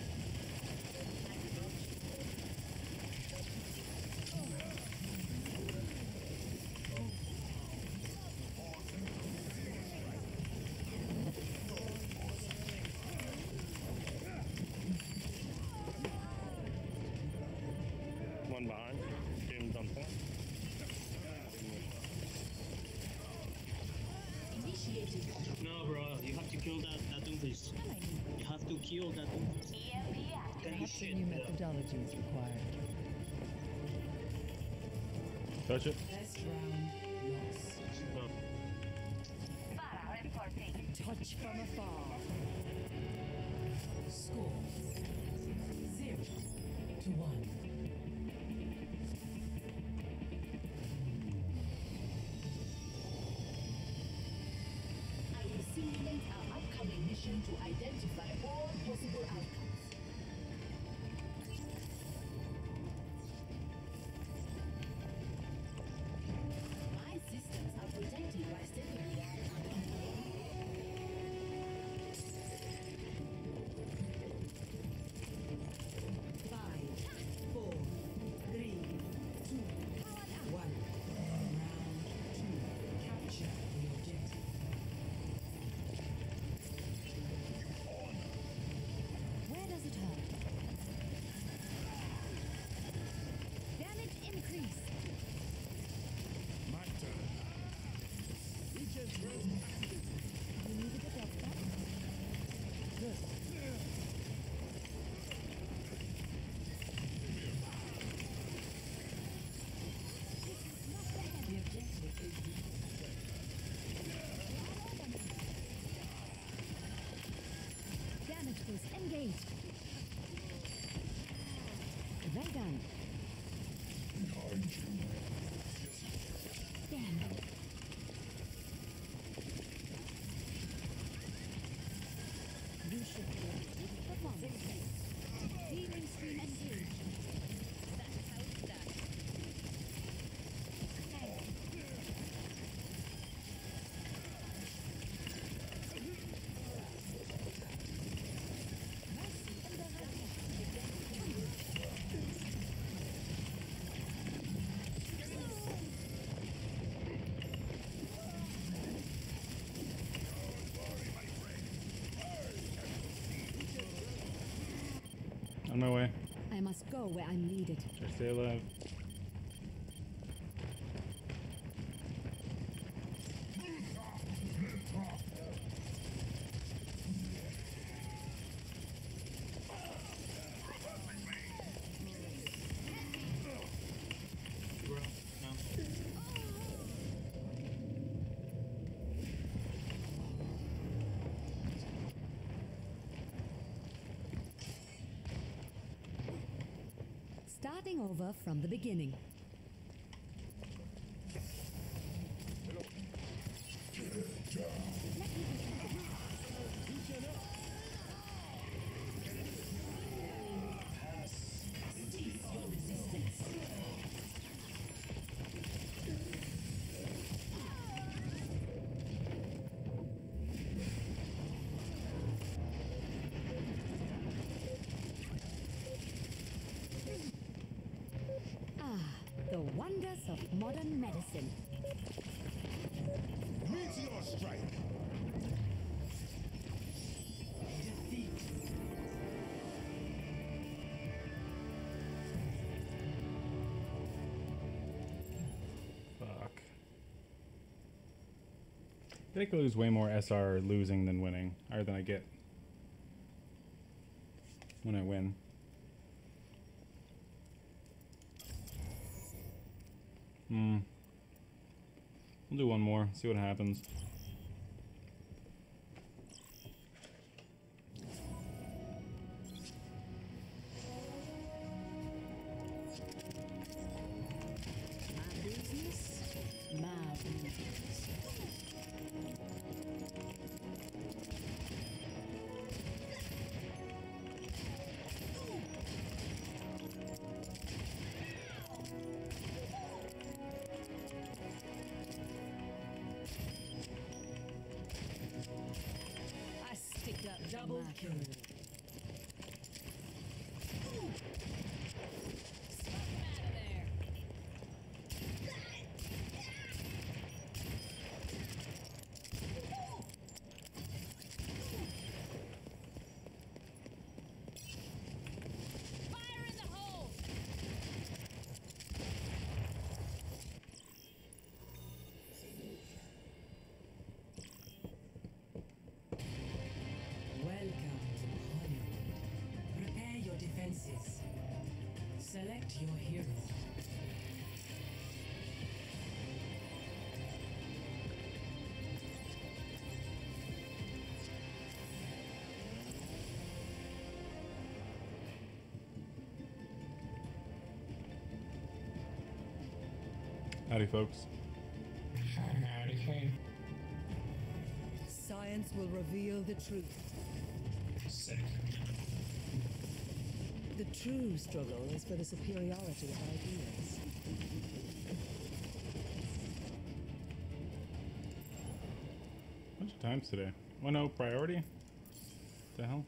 One behind. Doom's on point. No, bro, you have to kill that Doomfist. You have to kill that Doomfist. Perhaps a new methodology is required. Touch it. Best round lost. Touch from afar. Score 0-1. I will simulate our upcoming mission to identify all possible outcomes. My systems are protected by stability. Where does it hurt? Damage increase. My turn. You needed a doctor? Good. The objective is Damage boost engaged. Well done. Damn. You should be performance. Healing stream engaged. That's how it's done. On my way. I must go where I'm needed. Try to stay alive. Bro, no. Starting over from the beginning. The wonders of modern medicine. Meteor strike. I think I lose way more SR losing than winning, or than I get when I win. We'll do one more, see what happens. Double kill. Select your hero. Howdy, folks. Howdy. Science will reveal the truth. Sick. The true struggle is for the superiority of ideas. Bunch of times today. Oh no, priority? What the hell?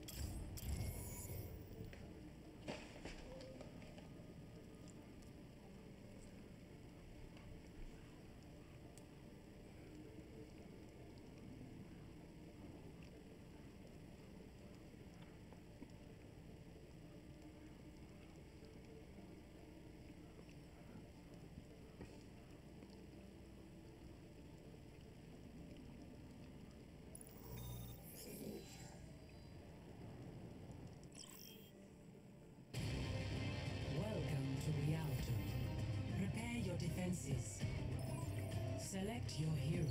Defenses. Select your hero.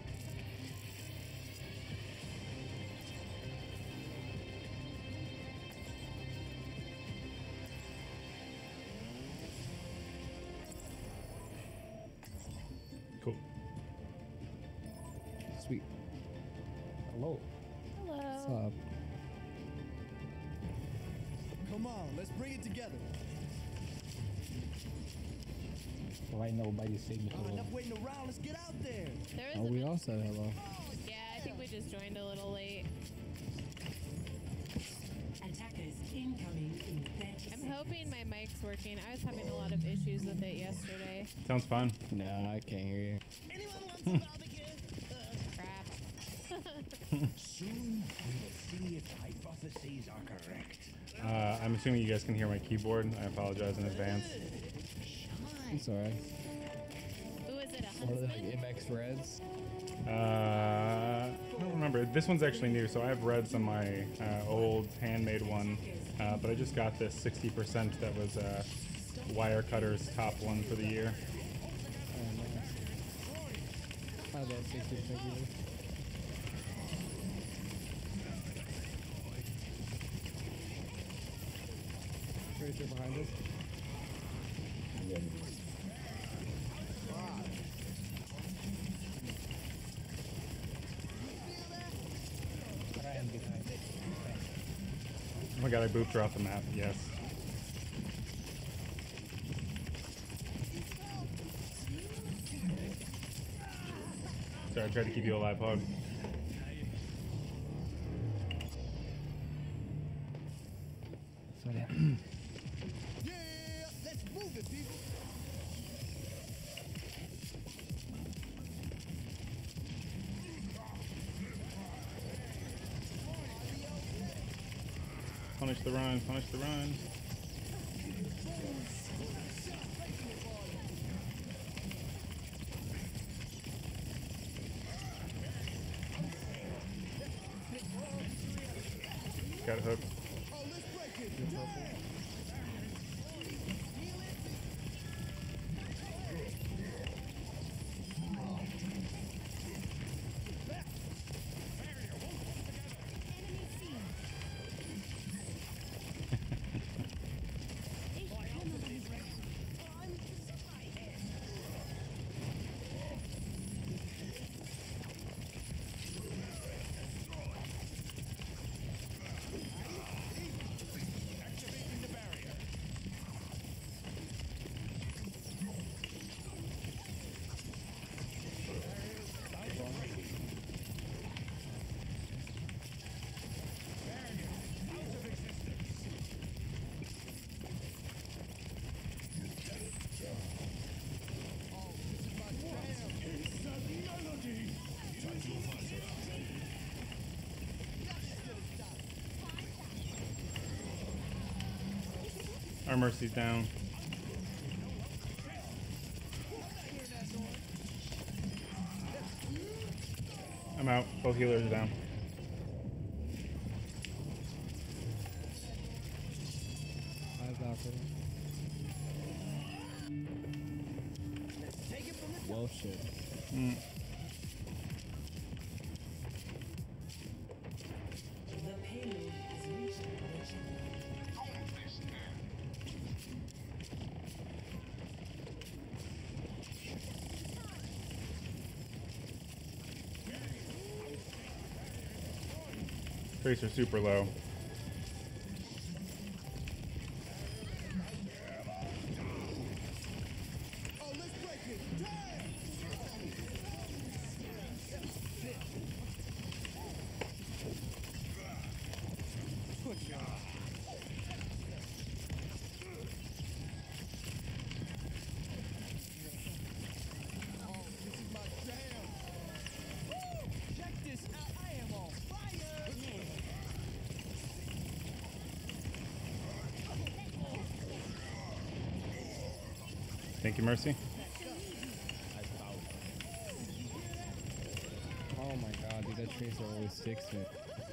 Cool. Sweet. Hello. Hello. What's up? Come on, let's bring it together. Why nobody say me hello? Enough waiting around, let's get out there. Oh, we all said hello. Yeah, I think we just joined a little late. Attackers incoming in 30 I'm hoping my mic's working. I was having a lot of issues with it yesterday. Sounds fun. No, I can't hear you. Anyone wants some barbecue? Crap. Soon we will see if hypotheses are correct. I'm assuming you guys can hear my keyboard. I apologize in advance. It's alright. Ooh, is it a What are they, huntsman? like MX Reds? I don't remember. This one's actually new, so I have Reds on my old handmade one, but I just got this 60% that was Wirecutter's top one for the year. Oh, nice. I have that 60 figure. Creature behind us. Oh my god, I booped her off the map. Yes. Sorry, I tried to keep you alive, Hog. Yeah, let's move it, people. Punish the run, punish the run. got hooked. Our Mercy's down. I'm out. Both healers are down. Well, shit. The payload has reached the Tracer super low. Thank you, Mercy. Oh my god, dude, that Tracer always sticks it.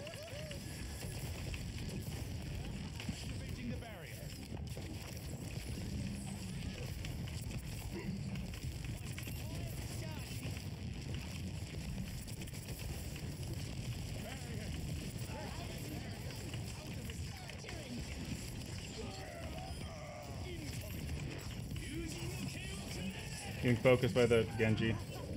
Getting focused by the Genji.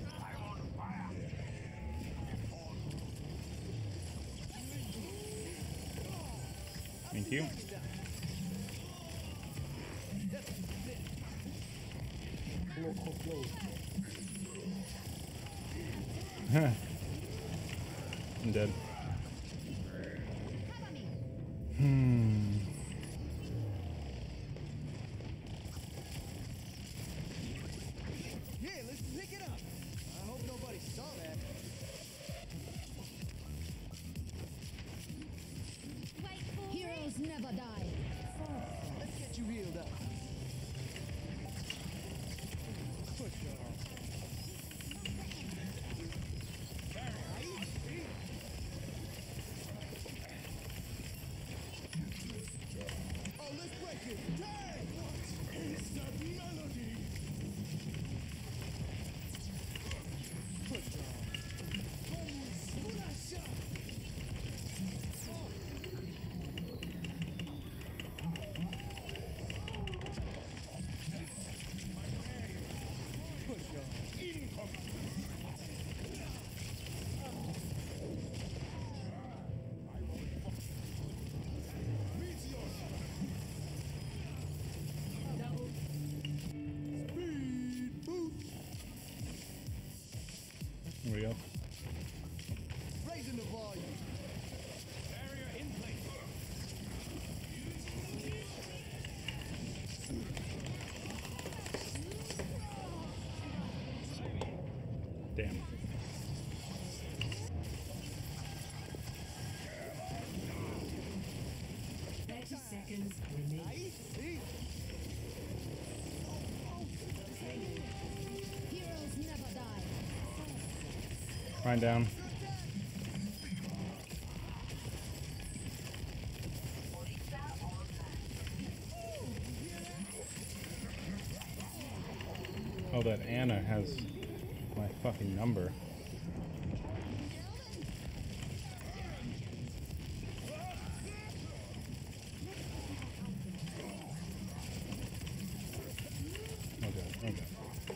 Thank you. I'm dead. Yeah, let's pick it up. I hope nobody saw that. Heroes never die. Let's get you healed up. Push off. Oh, let's break it. Dang! It's that melody. Push off. There we go. Raising the volume. Barrier in place. Damn. Seconds remaining. Heroes never die. Ryan down. Oh, that Anna has my fucking number. Okay, okay.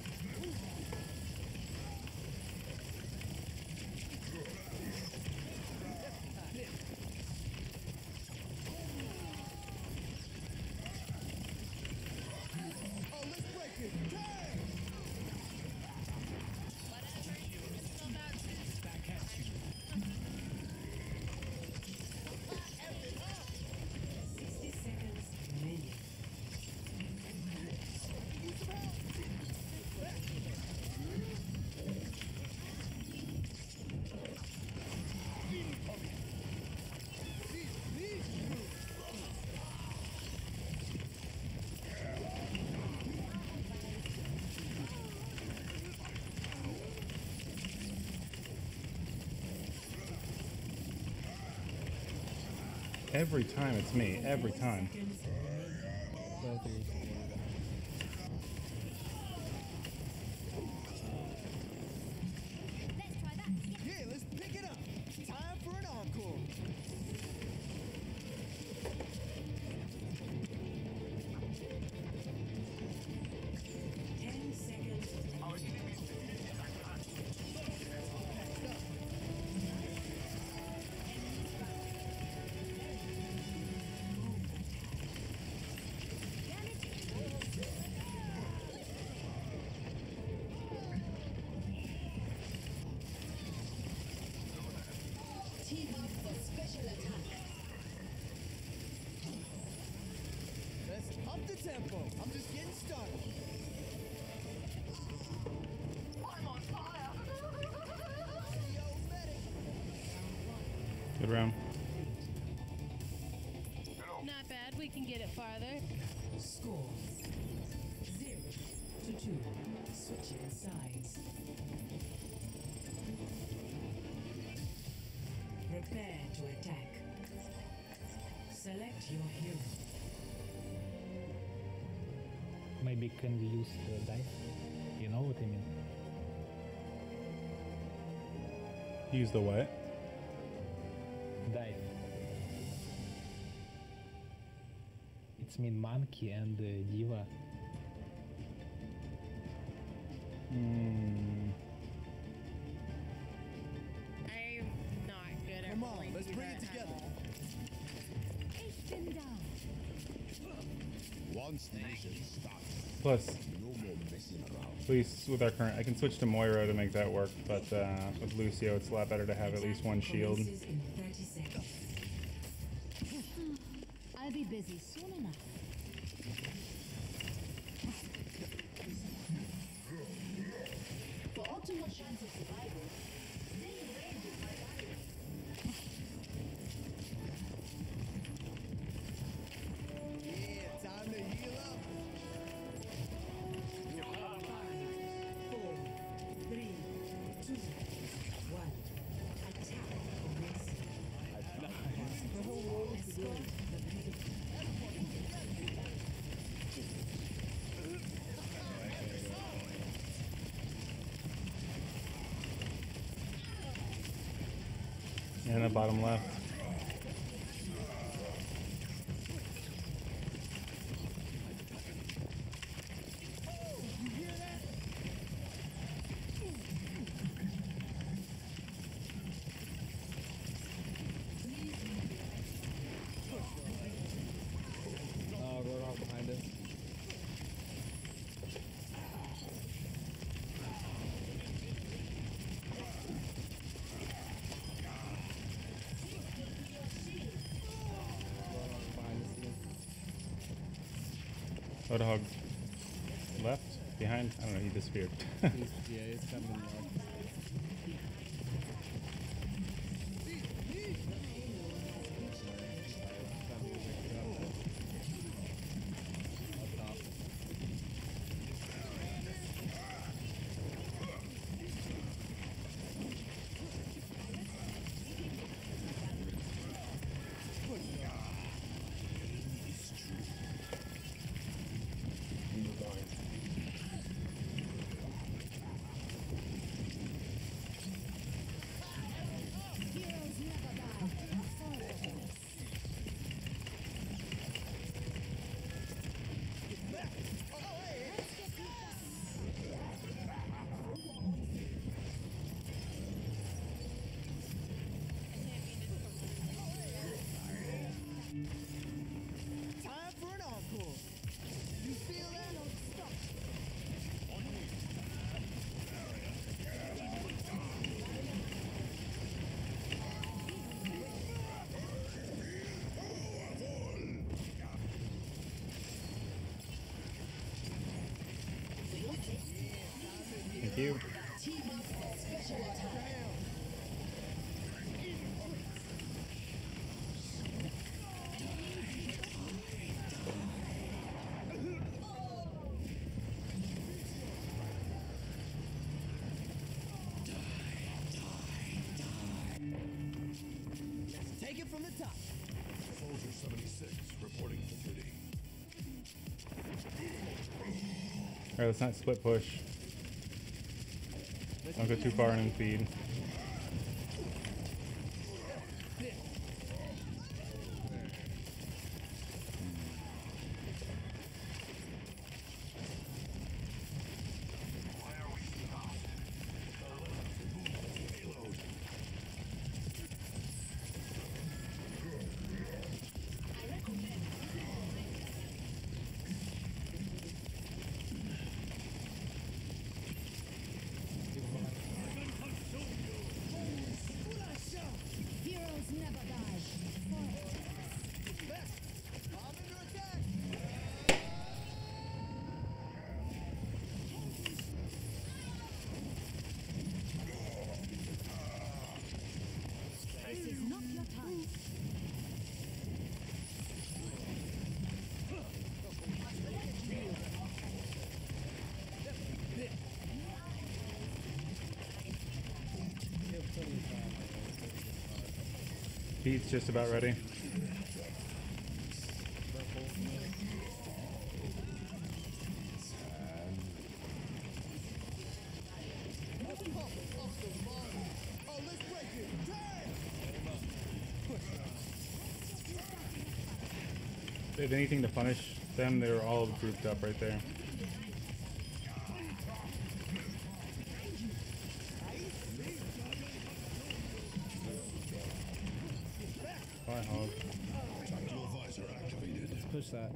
Every time it's me, every time. Yeah, let's pick it up. Time for an encore. Let's up the tempo. I'm just getting started. I'm on fire. Good round. Not bad. We can get it farther. Score 0-2. Switching sides. Prepare to attack. Select your hero. Maybe can we use dice? You know what I mean? Use the what? Dice. It's mean monkey and diva. Hmm. I'm not good at Come on, rolling let's diva bring it at together. all. Once the mission starts, Plus, no more messing around. at least with our current, I can switch to Moira to make that work, but with Lucio, it's a lot better to have at least one shield. Commences in 30 seconds. I'll be busy soon enough. For optimal chance of survival, stay in range of my body. Yeah, time to heal up. 4, 3, 2, 1. Attack commencing. Escort the And the bottom left. Oh, Roadhog behind us. Roadhog behind us again. Roadhog left? Behind? I don't know, he disappeared. Yeah, he's coming left. you. Take it from the top. Soldier 76 reporting for duty. Alright, let's not split push. Don't go too far in and feed. Heroes never die. This is not your time. Pete's just about ready. Oh, let's break it. If they have anything to punish them, they're all grouped up right there. Bye, Hog. Let's push that.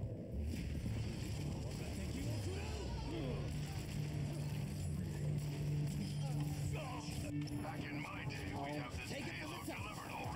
Take it from the top.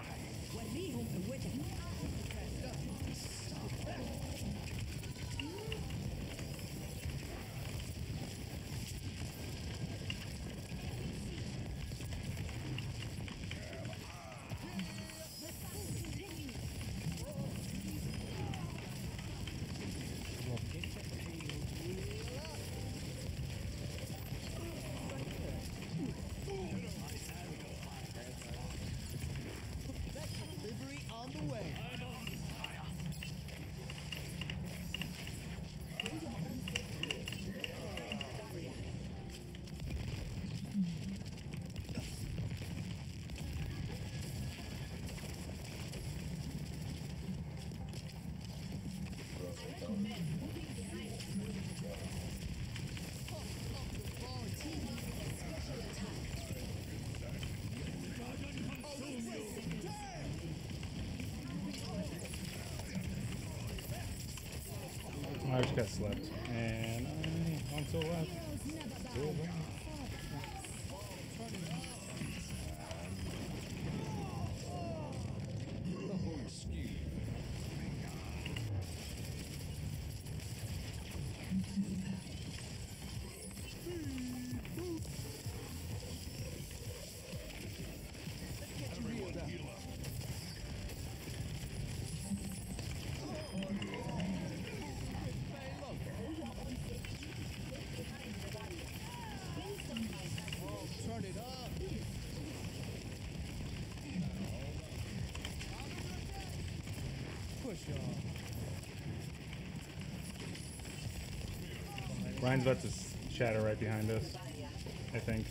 Delivery on the way. I just got slept. And I'm so left. Turn it up. Push y'all. Ryan's about to shatter right behind us, I think.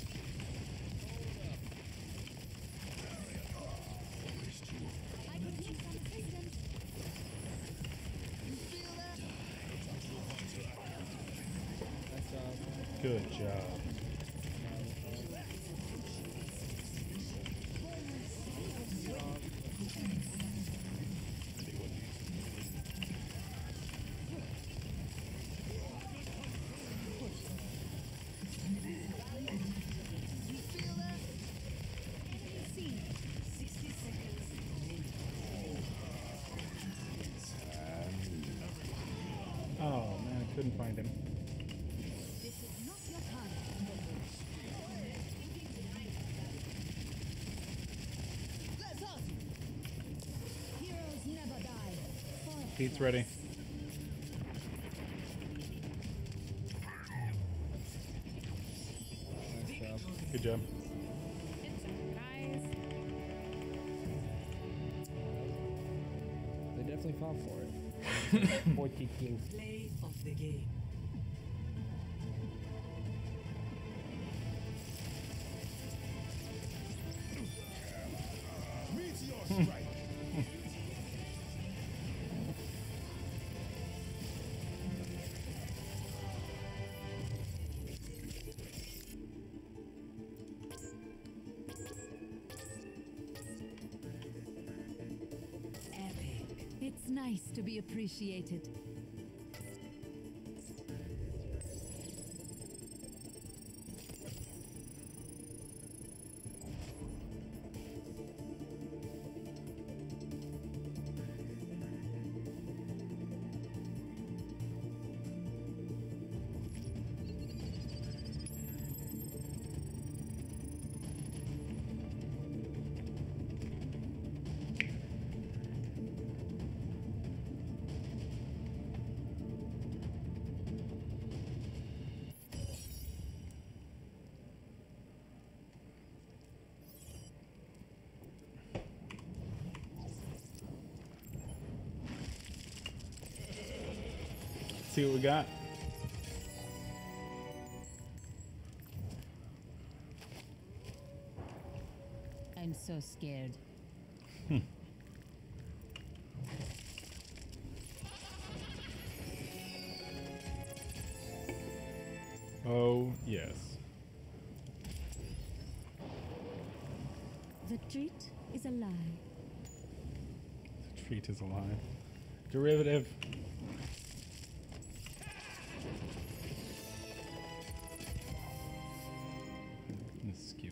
Good job. Oh man, I couldn't find him. This is not your time. Pete's ready. Nice job. Good job. Guys. They definitely fought for it. Play of the game. Meteor strike. Epic. It's nice to be appreciated. See what we got. I'm so scared. Oh, yes. The treat is a lie. The treat is alive. Derivative. Let's skip.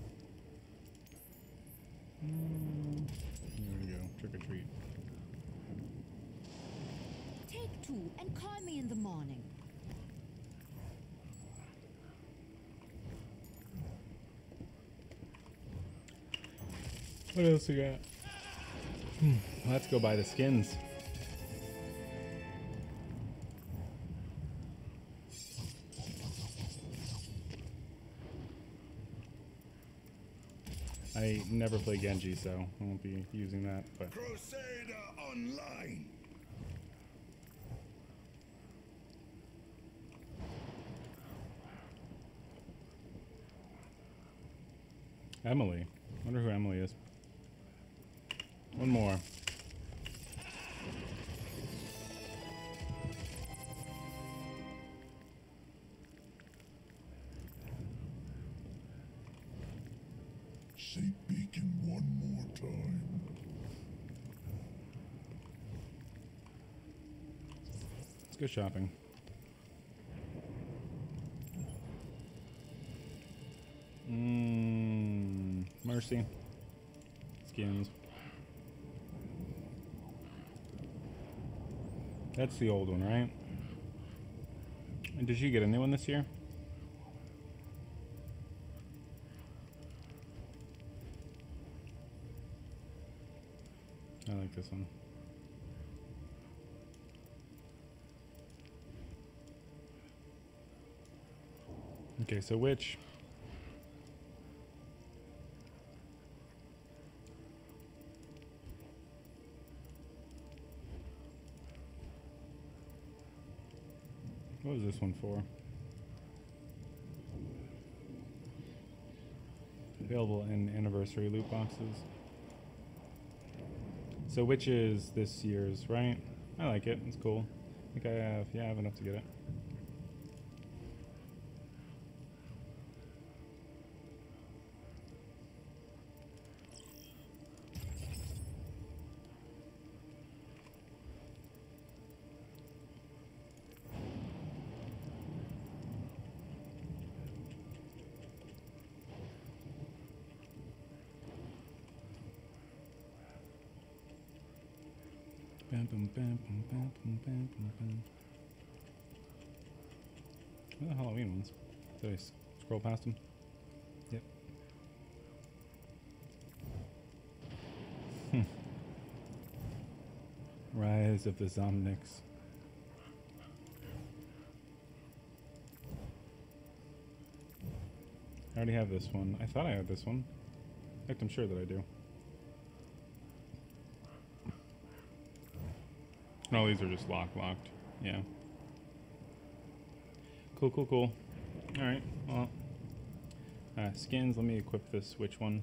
Here we go. Trick or treat. Take two and call me in the morning. What else we got? Let's go buy the skins. I never play Genji, so I won't be using that, but Crusader Online. Emily. Wonder who Emily is. One more. Say beacon one more time. Let's go shopping. Mercy. Skins. That's the old one, right? And did you get a new one this year? I like this one. Okay, so which? What was this one for? Available in anniversary loot boxes. So which is this year's, right? I like it. It's cool. I think I have enough to get it. Bam, bam, bam, bam, bam, bam, bam, bam, bam. Where are the Halloween ones? Did I scroll past them? Yep. Rise of the Zomnics. I already have this one. I thought I had this one. In fact, I'm sure that I do. And all these are just locked. Yeah. Cool, cool, cool. Alright, well. Skins, let me equip this switch one.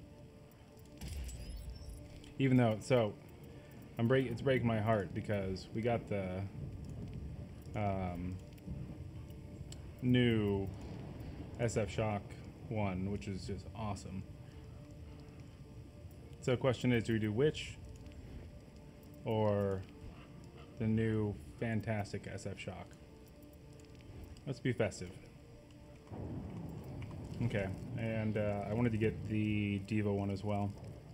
Even though, so, it's breaking my heart because we got the new SF Shock one, which is just awesome. So the question is, do we do which or the new fantastic SF Shock? Let's be festive. Okay, and I wanted to get the Diva one as well.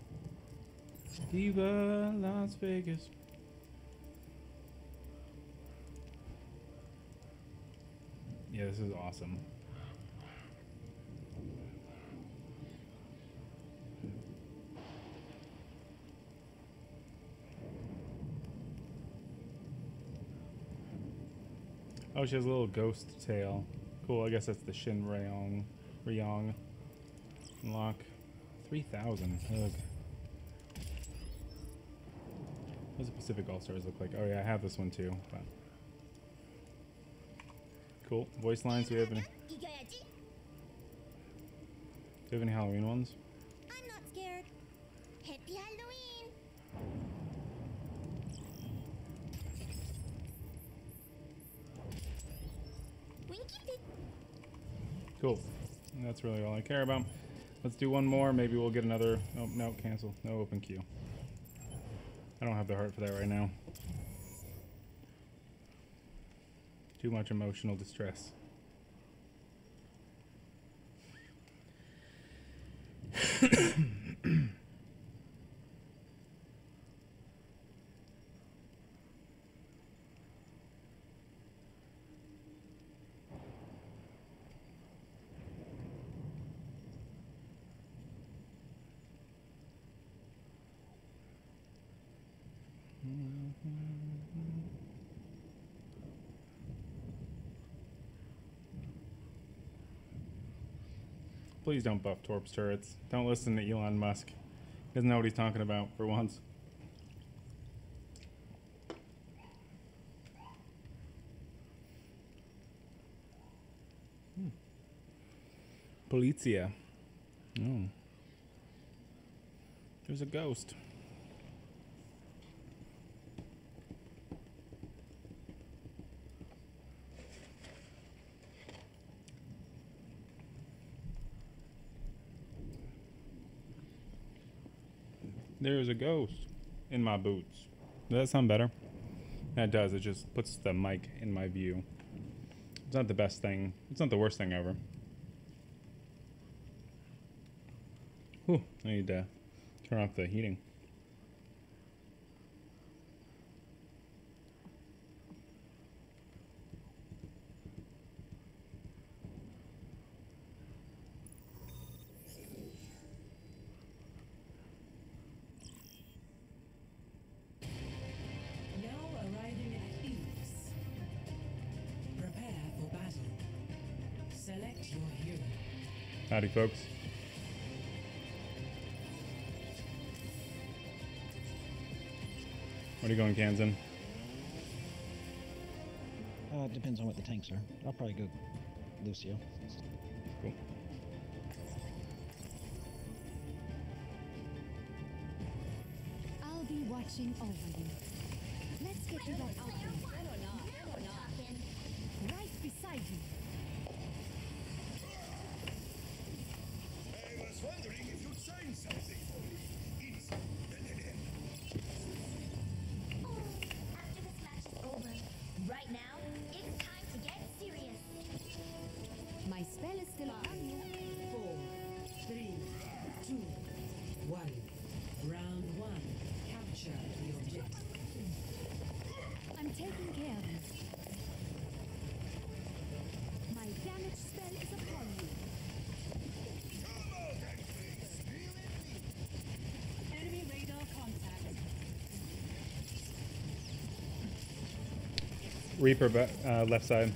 Diva Las Vegas. Yeah, this is awesome. Oh, she has a little ghost tail. Cool, I guess that's the Shin Ryong unlock. 3,000. Ugh. What does the Pacific All-Stars look like? Oh yeah, I have this one too. But cool. Voice lines, do we have any? Do you have any Halloween ones? I'm not scared. Happy Halloween. Cool. And that's really all I care about. Let's do one more. Maybe we'll get another. Oh, no, cancel. No open queue. I don't have the heart for that right now. Too much emotional distress. Please don't buff Torp's turrets. Don't listen to Elon Musk. He doesn't know what he's talking about for once. Polizia. Oh. There's a ghost. There's a ghost in my boots. Does that sound better? That does. It just puts the mic in my view. It's not the best thing. It's not the worst thing ever. Whew, I need to turn off the heating. Howdy, folks. Where are you going, Kansan? It depends on what the tanks are. I'll probably go Lucio. Cool. I'll be watching over you. Let's get to that outfit. Right beside you. I was wondering if you'd sign something for me. It's After this match is over, right now, it's time to get serious. My spell is still on you. 4, 3, 2, 1. Round 1. Capture the objective. I'm taking care of you. My damage spell is upon you. Enemy radar contact. Reaper left side.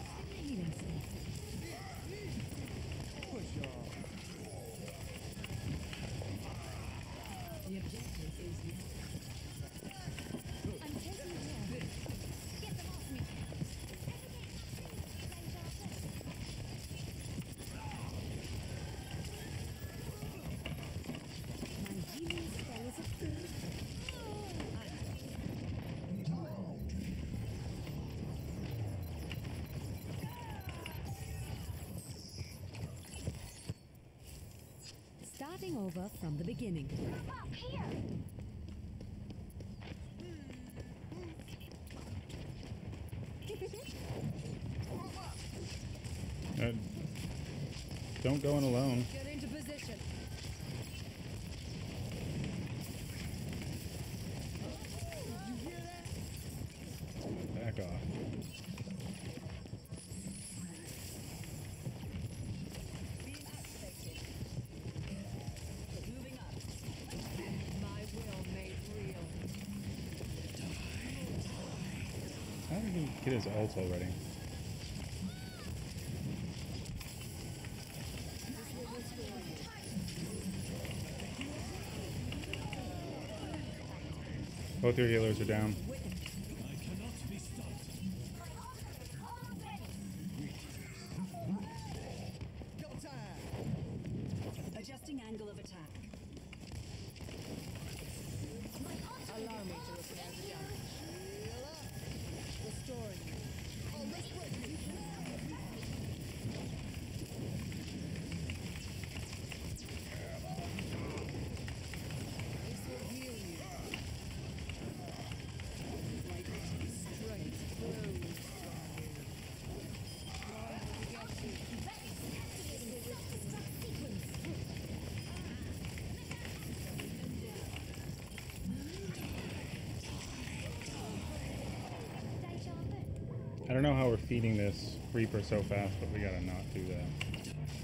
Starting over from the beginning. Here. Don't go in alone. Get into position. Back off. How did he get his ult already? Both your healers are down. Adjusting angle of attack. Allow me to repair the damage. Restoring you. Oh, let's break it. This will heal you. Like strength flows from you. Trying to get you. I don't know how we're feeding this Reaper so fast, but we gotta not do that.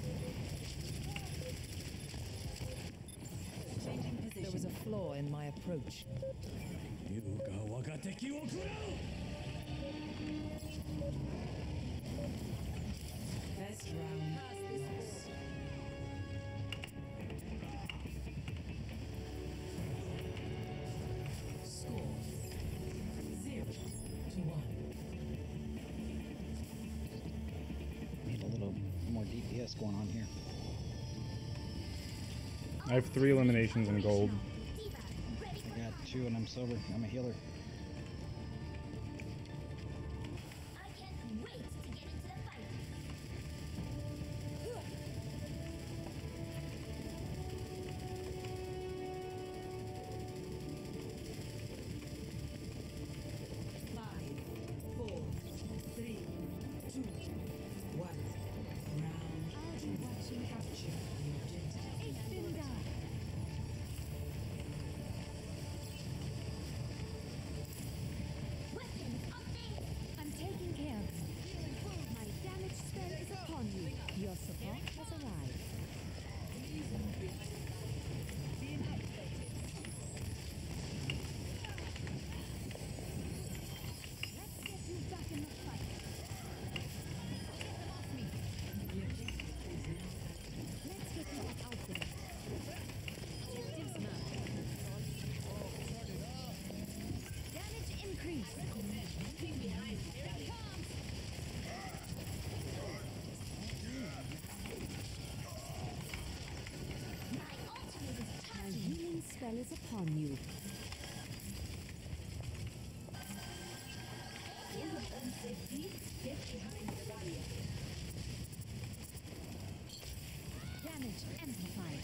There was a flaw in my approach. Best round. Score 0-1. Need a little more DPS going on here. I have 3 eliminations in gold. I got 2 and I'm sober. I'm a healer. I'm taking care of you. My damage spell is upon you. Your support has arrived. Let's get you back in the fight. Get them off me. Let's get you back out there. Objectives marked. Damage increase. Behind. Here it comes. My healing spell is upon you. Damage amplified.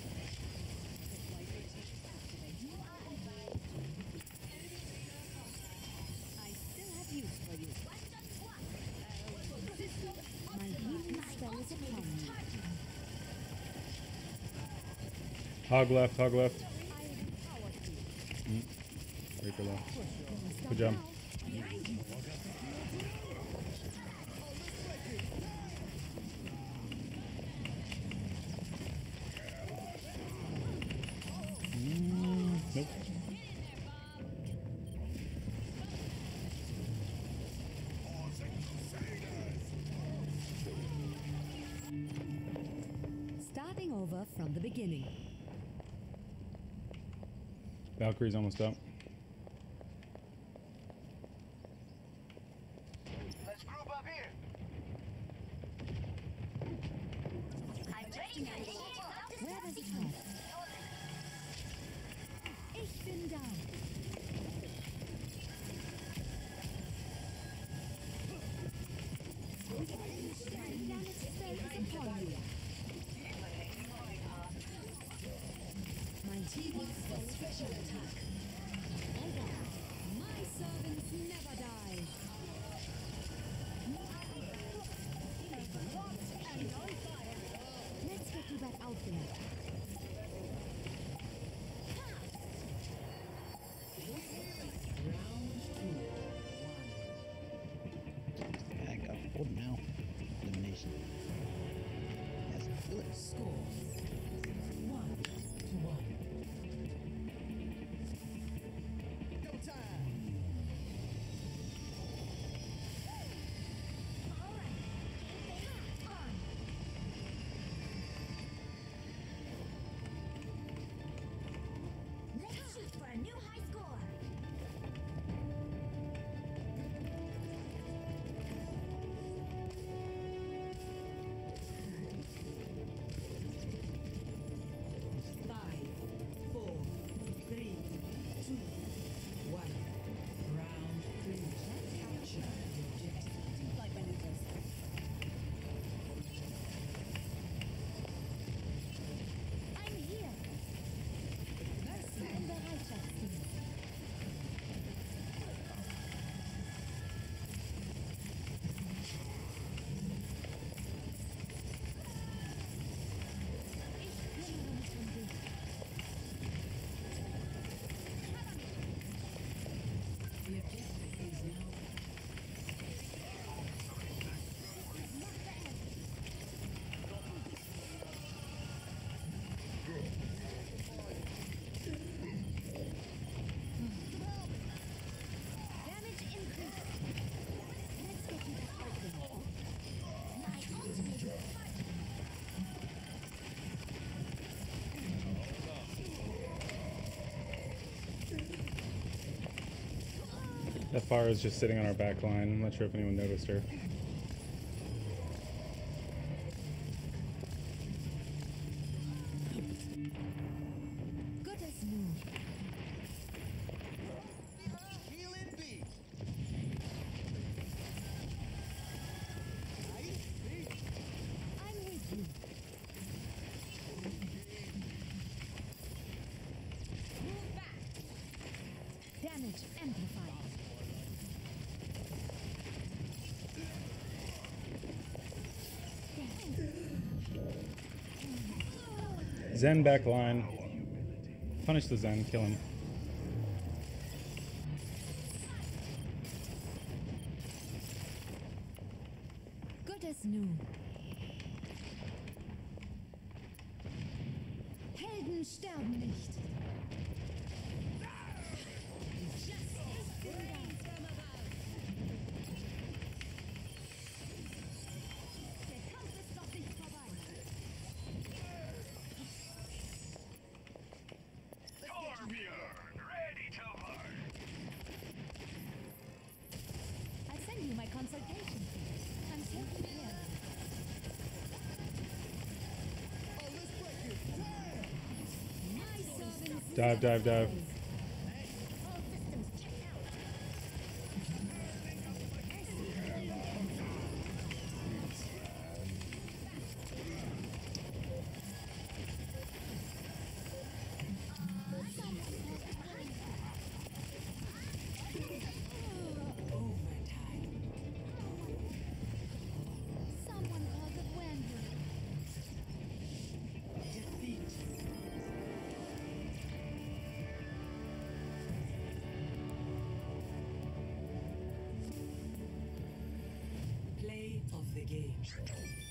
I still have use for you. My healing spell is upon you. Hog left, hog left. Reaper left. Good job. Nope. beginning. Valkyrie's almost up. Let's group up here. I'm ready to Where does it hurt? Ich bin da. My team wants for special attack. My servants never die. Let's get you back out there. I got hold now. Elimination. That's good. Score 1-1. Go time. Let's shoot for a new high score. Five, 4, 3, 2, 1. Round 3. Capture the objective. Like maneuvers. I'm here. In Bereitschaftsdienst. Ich kümmere mich um dich. The objective is now Damage increased. Let's get you back out there. My ultimate is That far is just sitting on our back line. I'm not sure if anyone noticed her. Good as new. Heal it be. I'm with you. Move back. Damage amplified. Zen back line. Punish the Zen, kill him. Good as new. Helden sterben nicht. Der Kampf ist noch nicht vorbei. Ready to work. I send you my consultation fee. I'm so prepared. Oh, let's break it. Damn. My servants Dive, dive, dive. all systems checked out. Someone called the Wanderer. play of the game.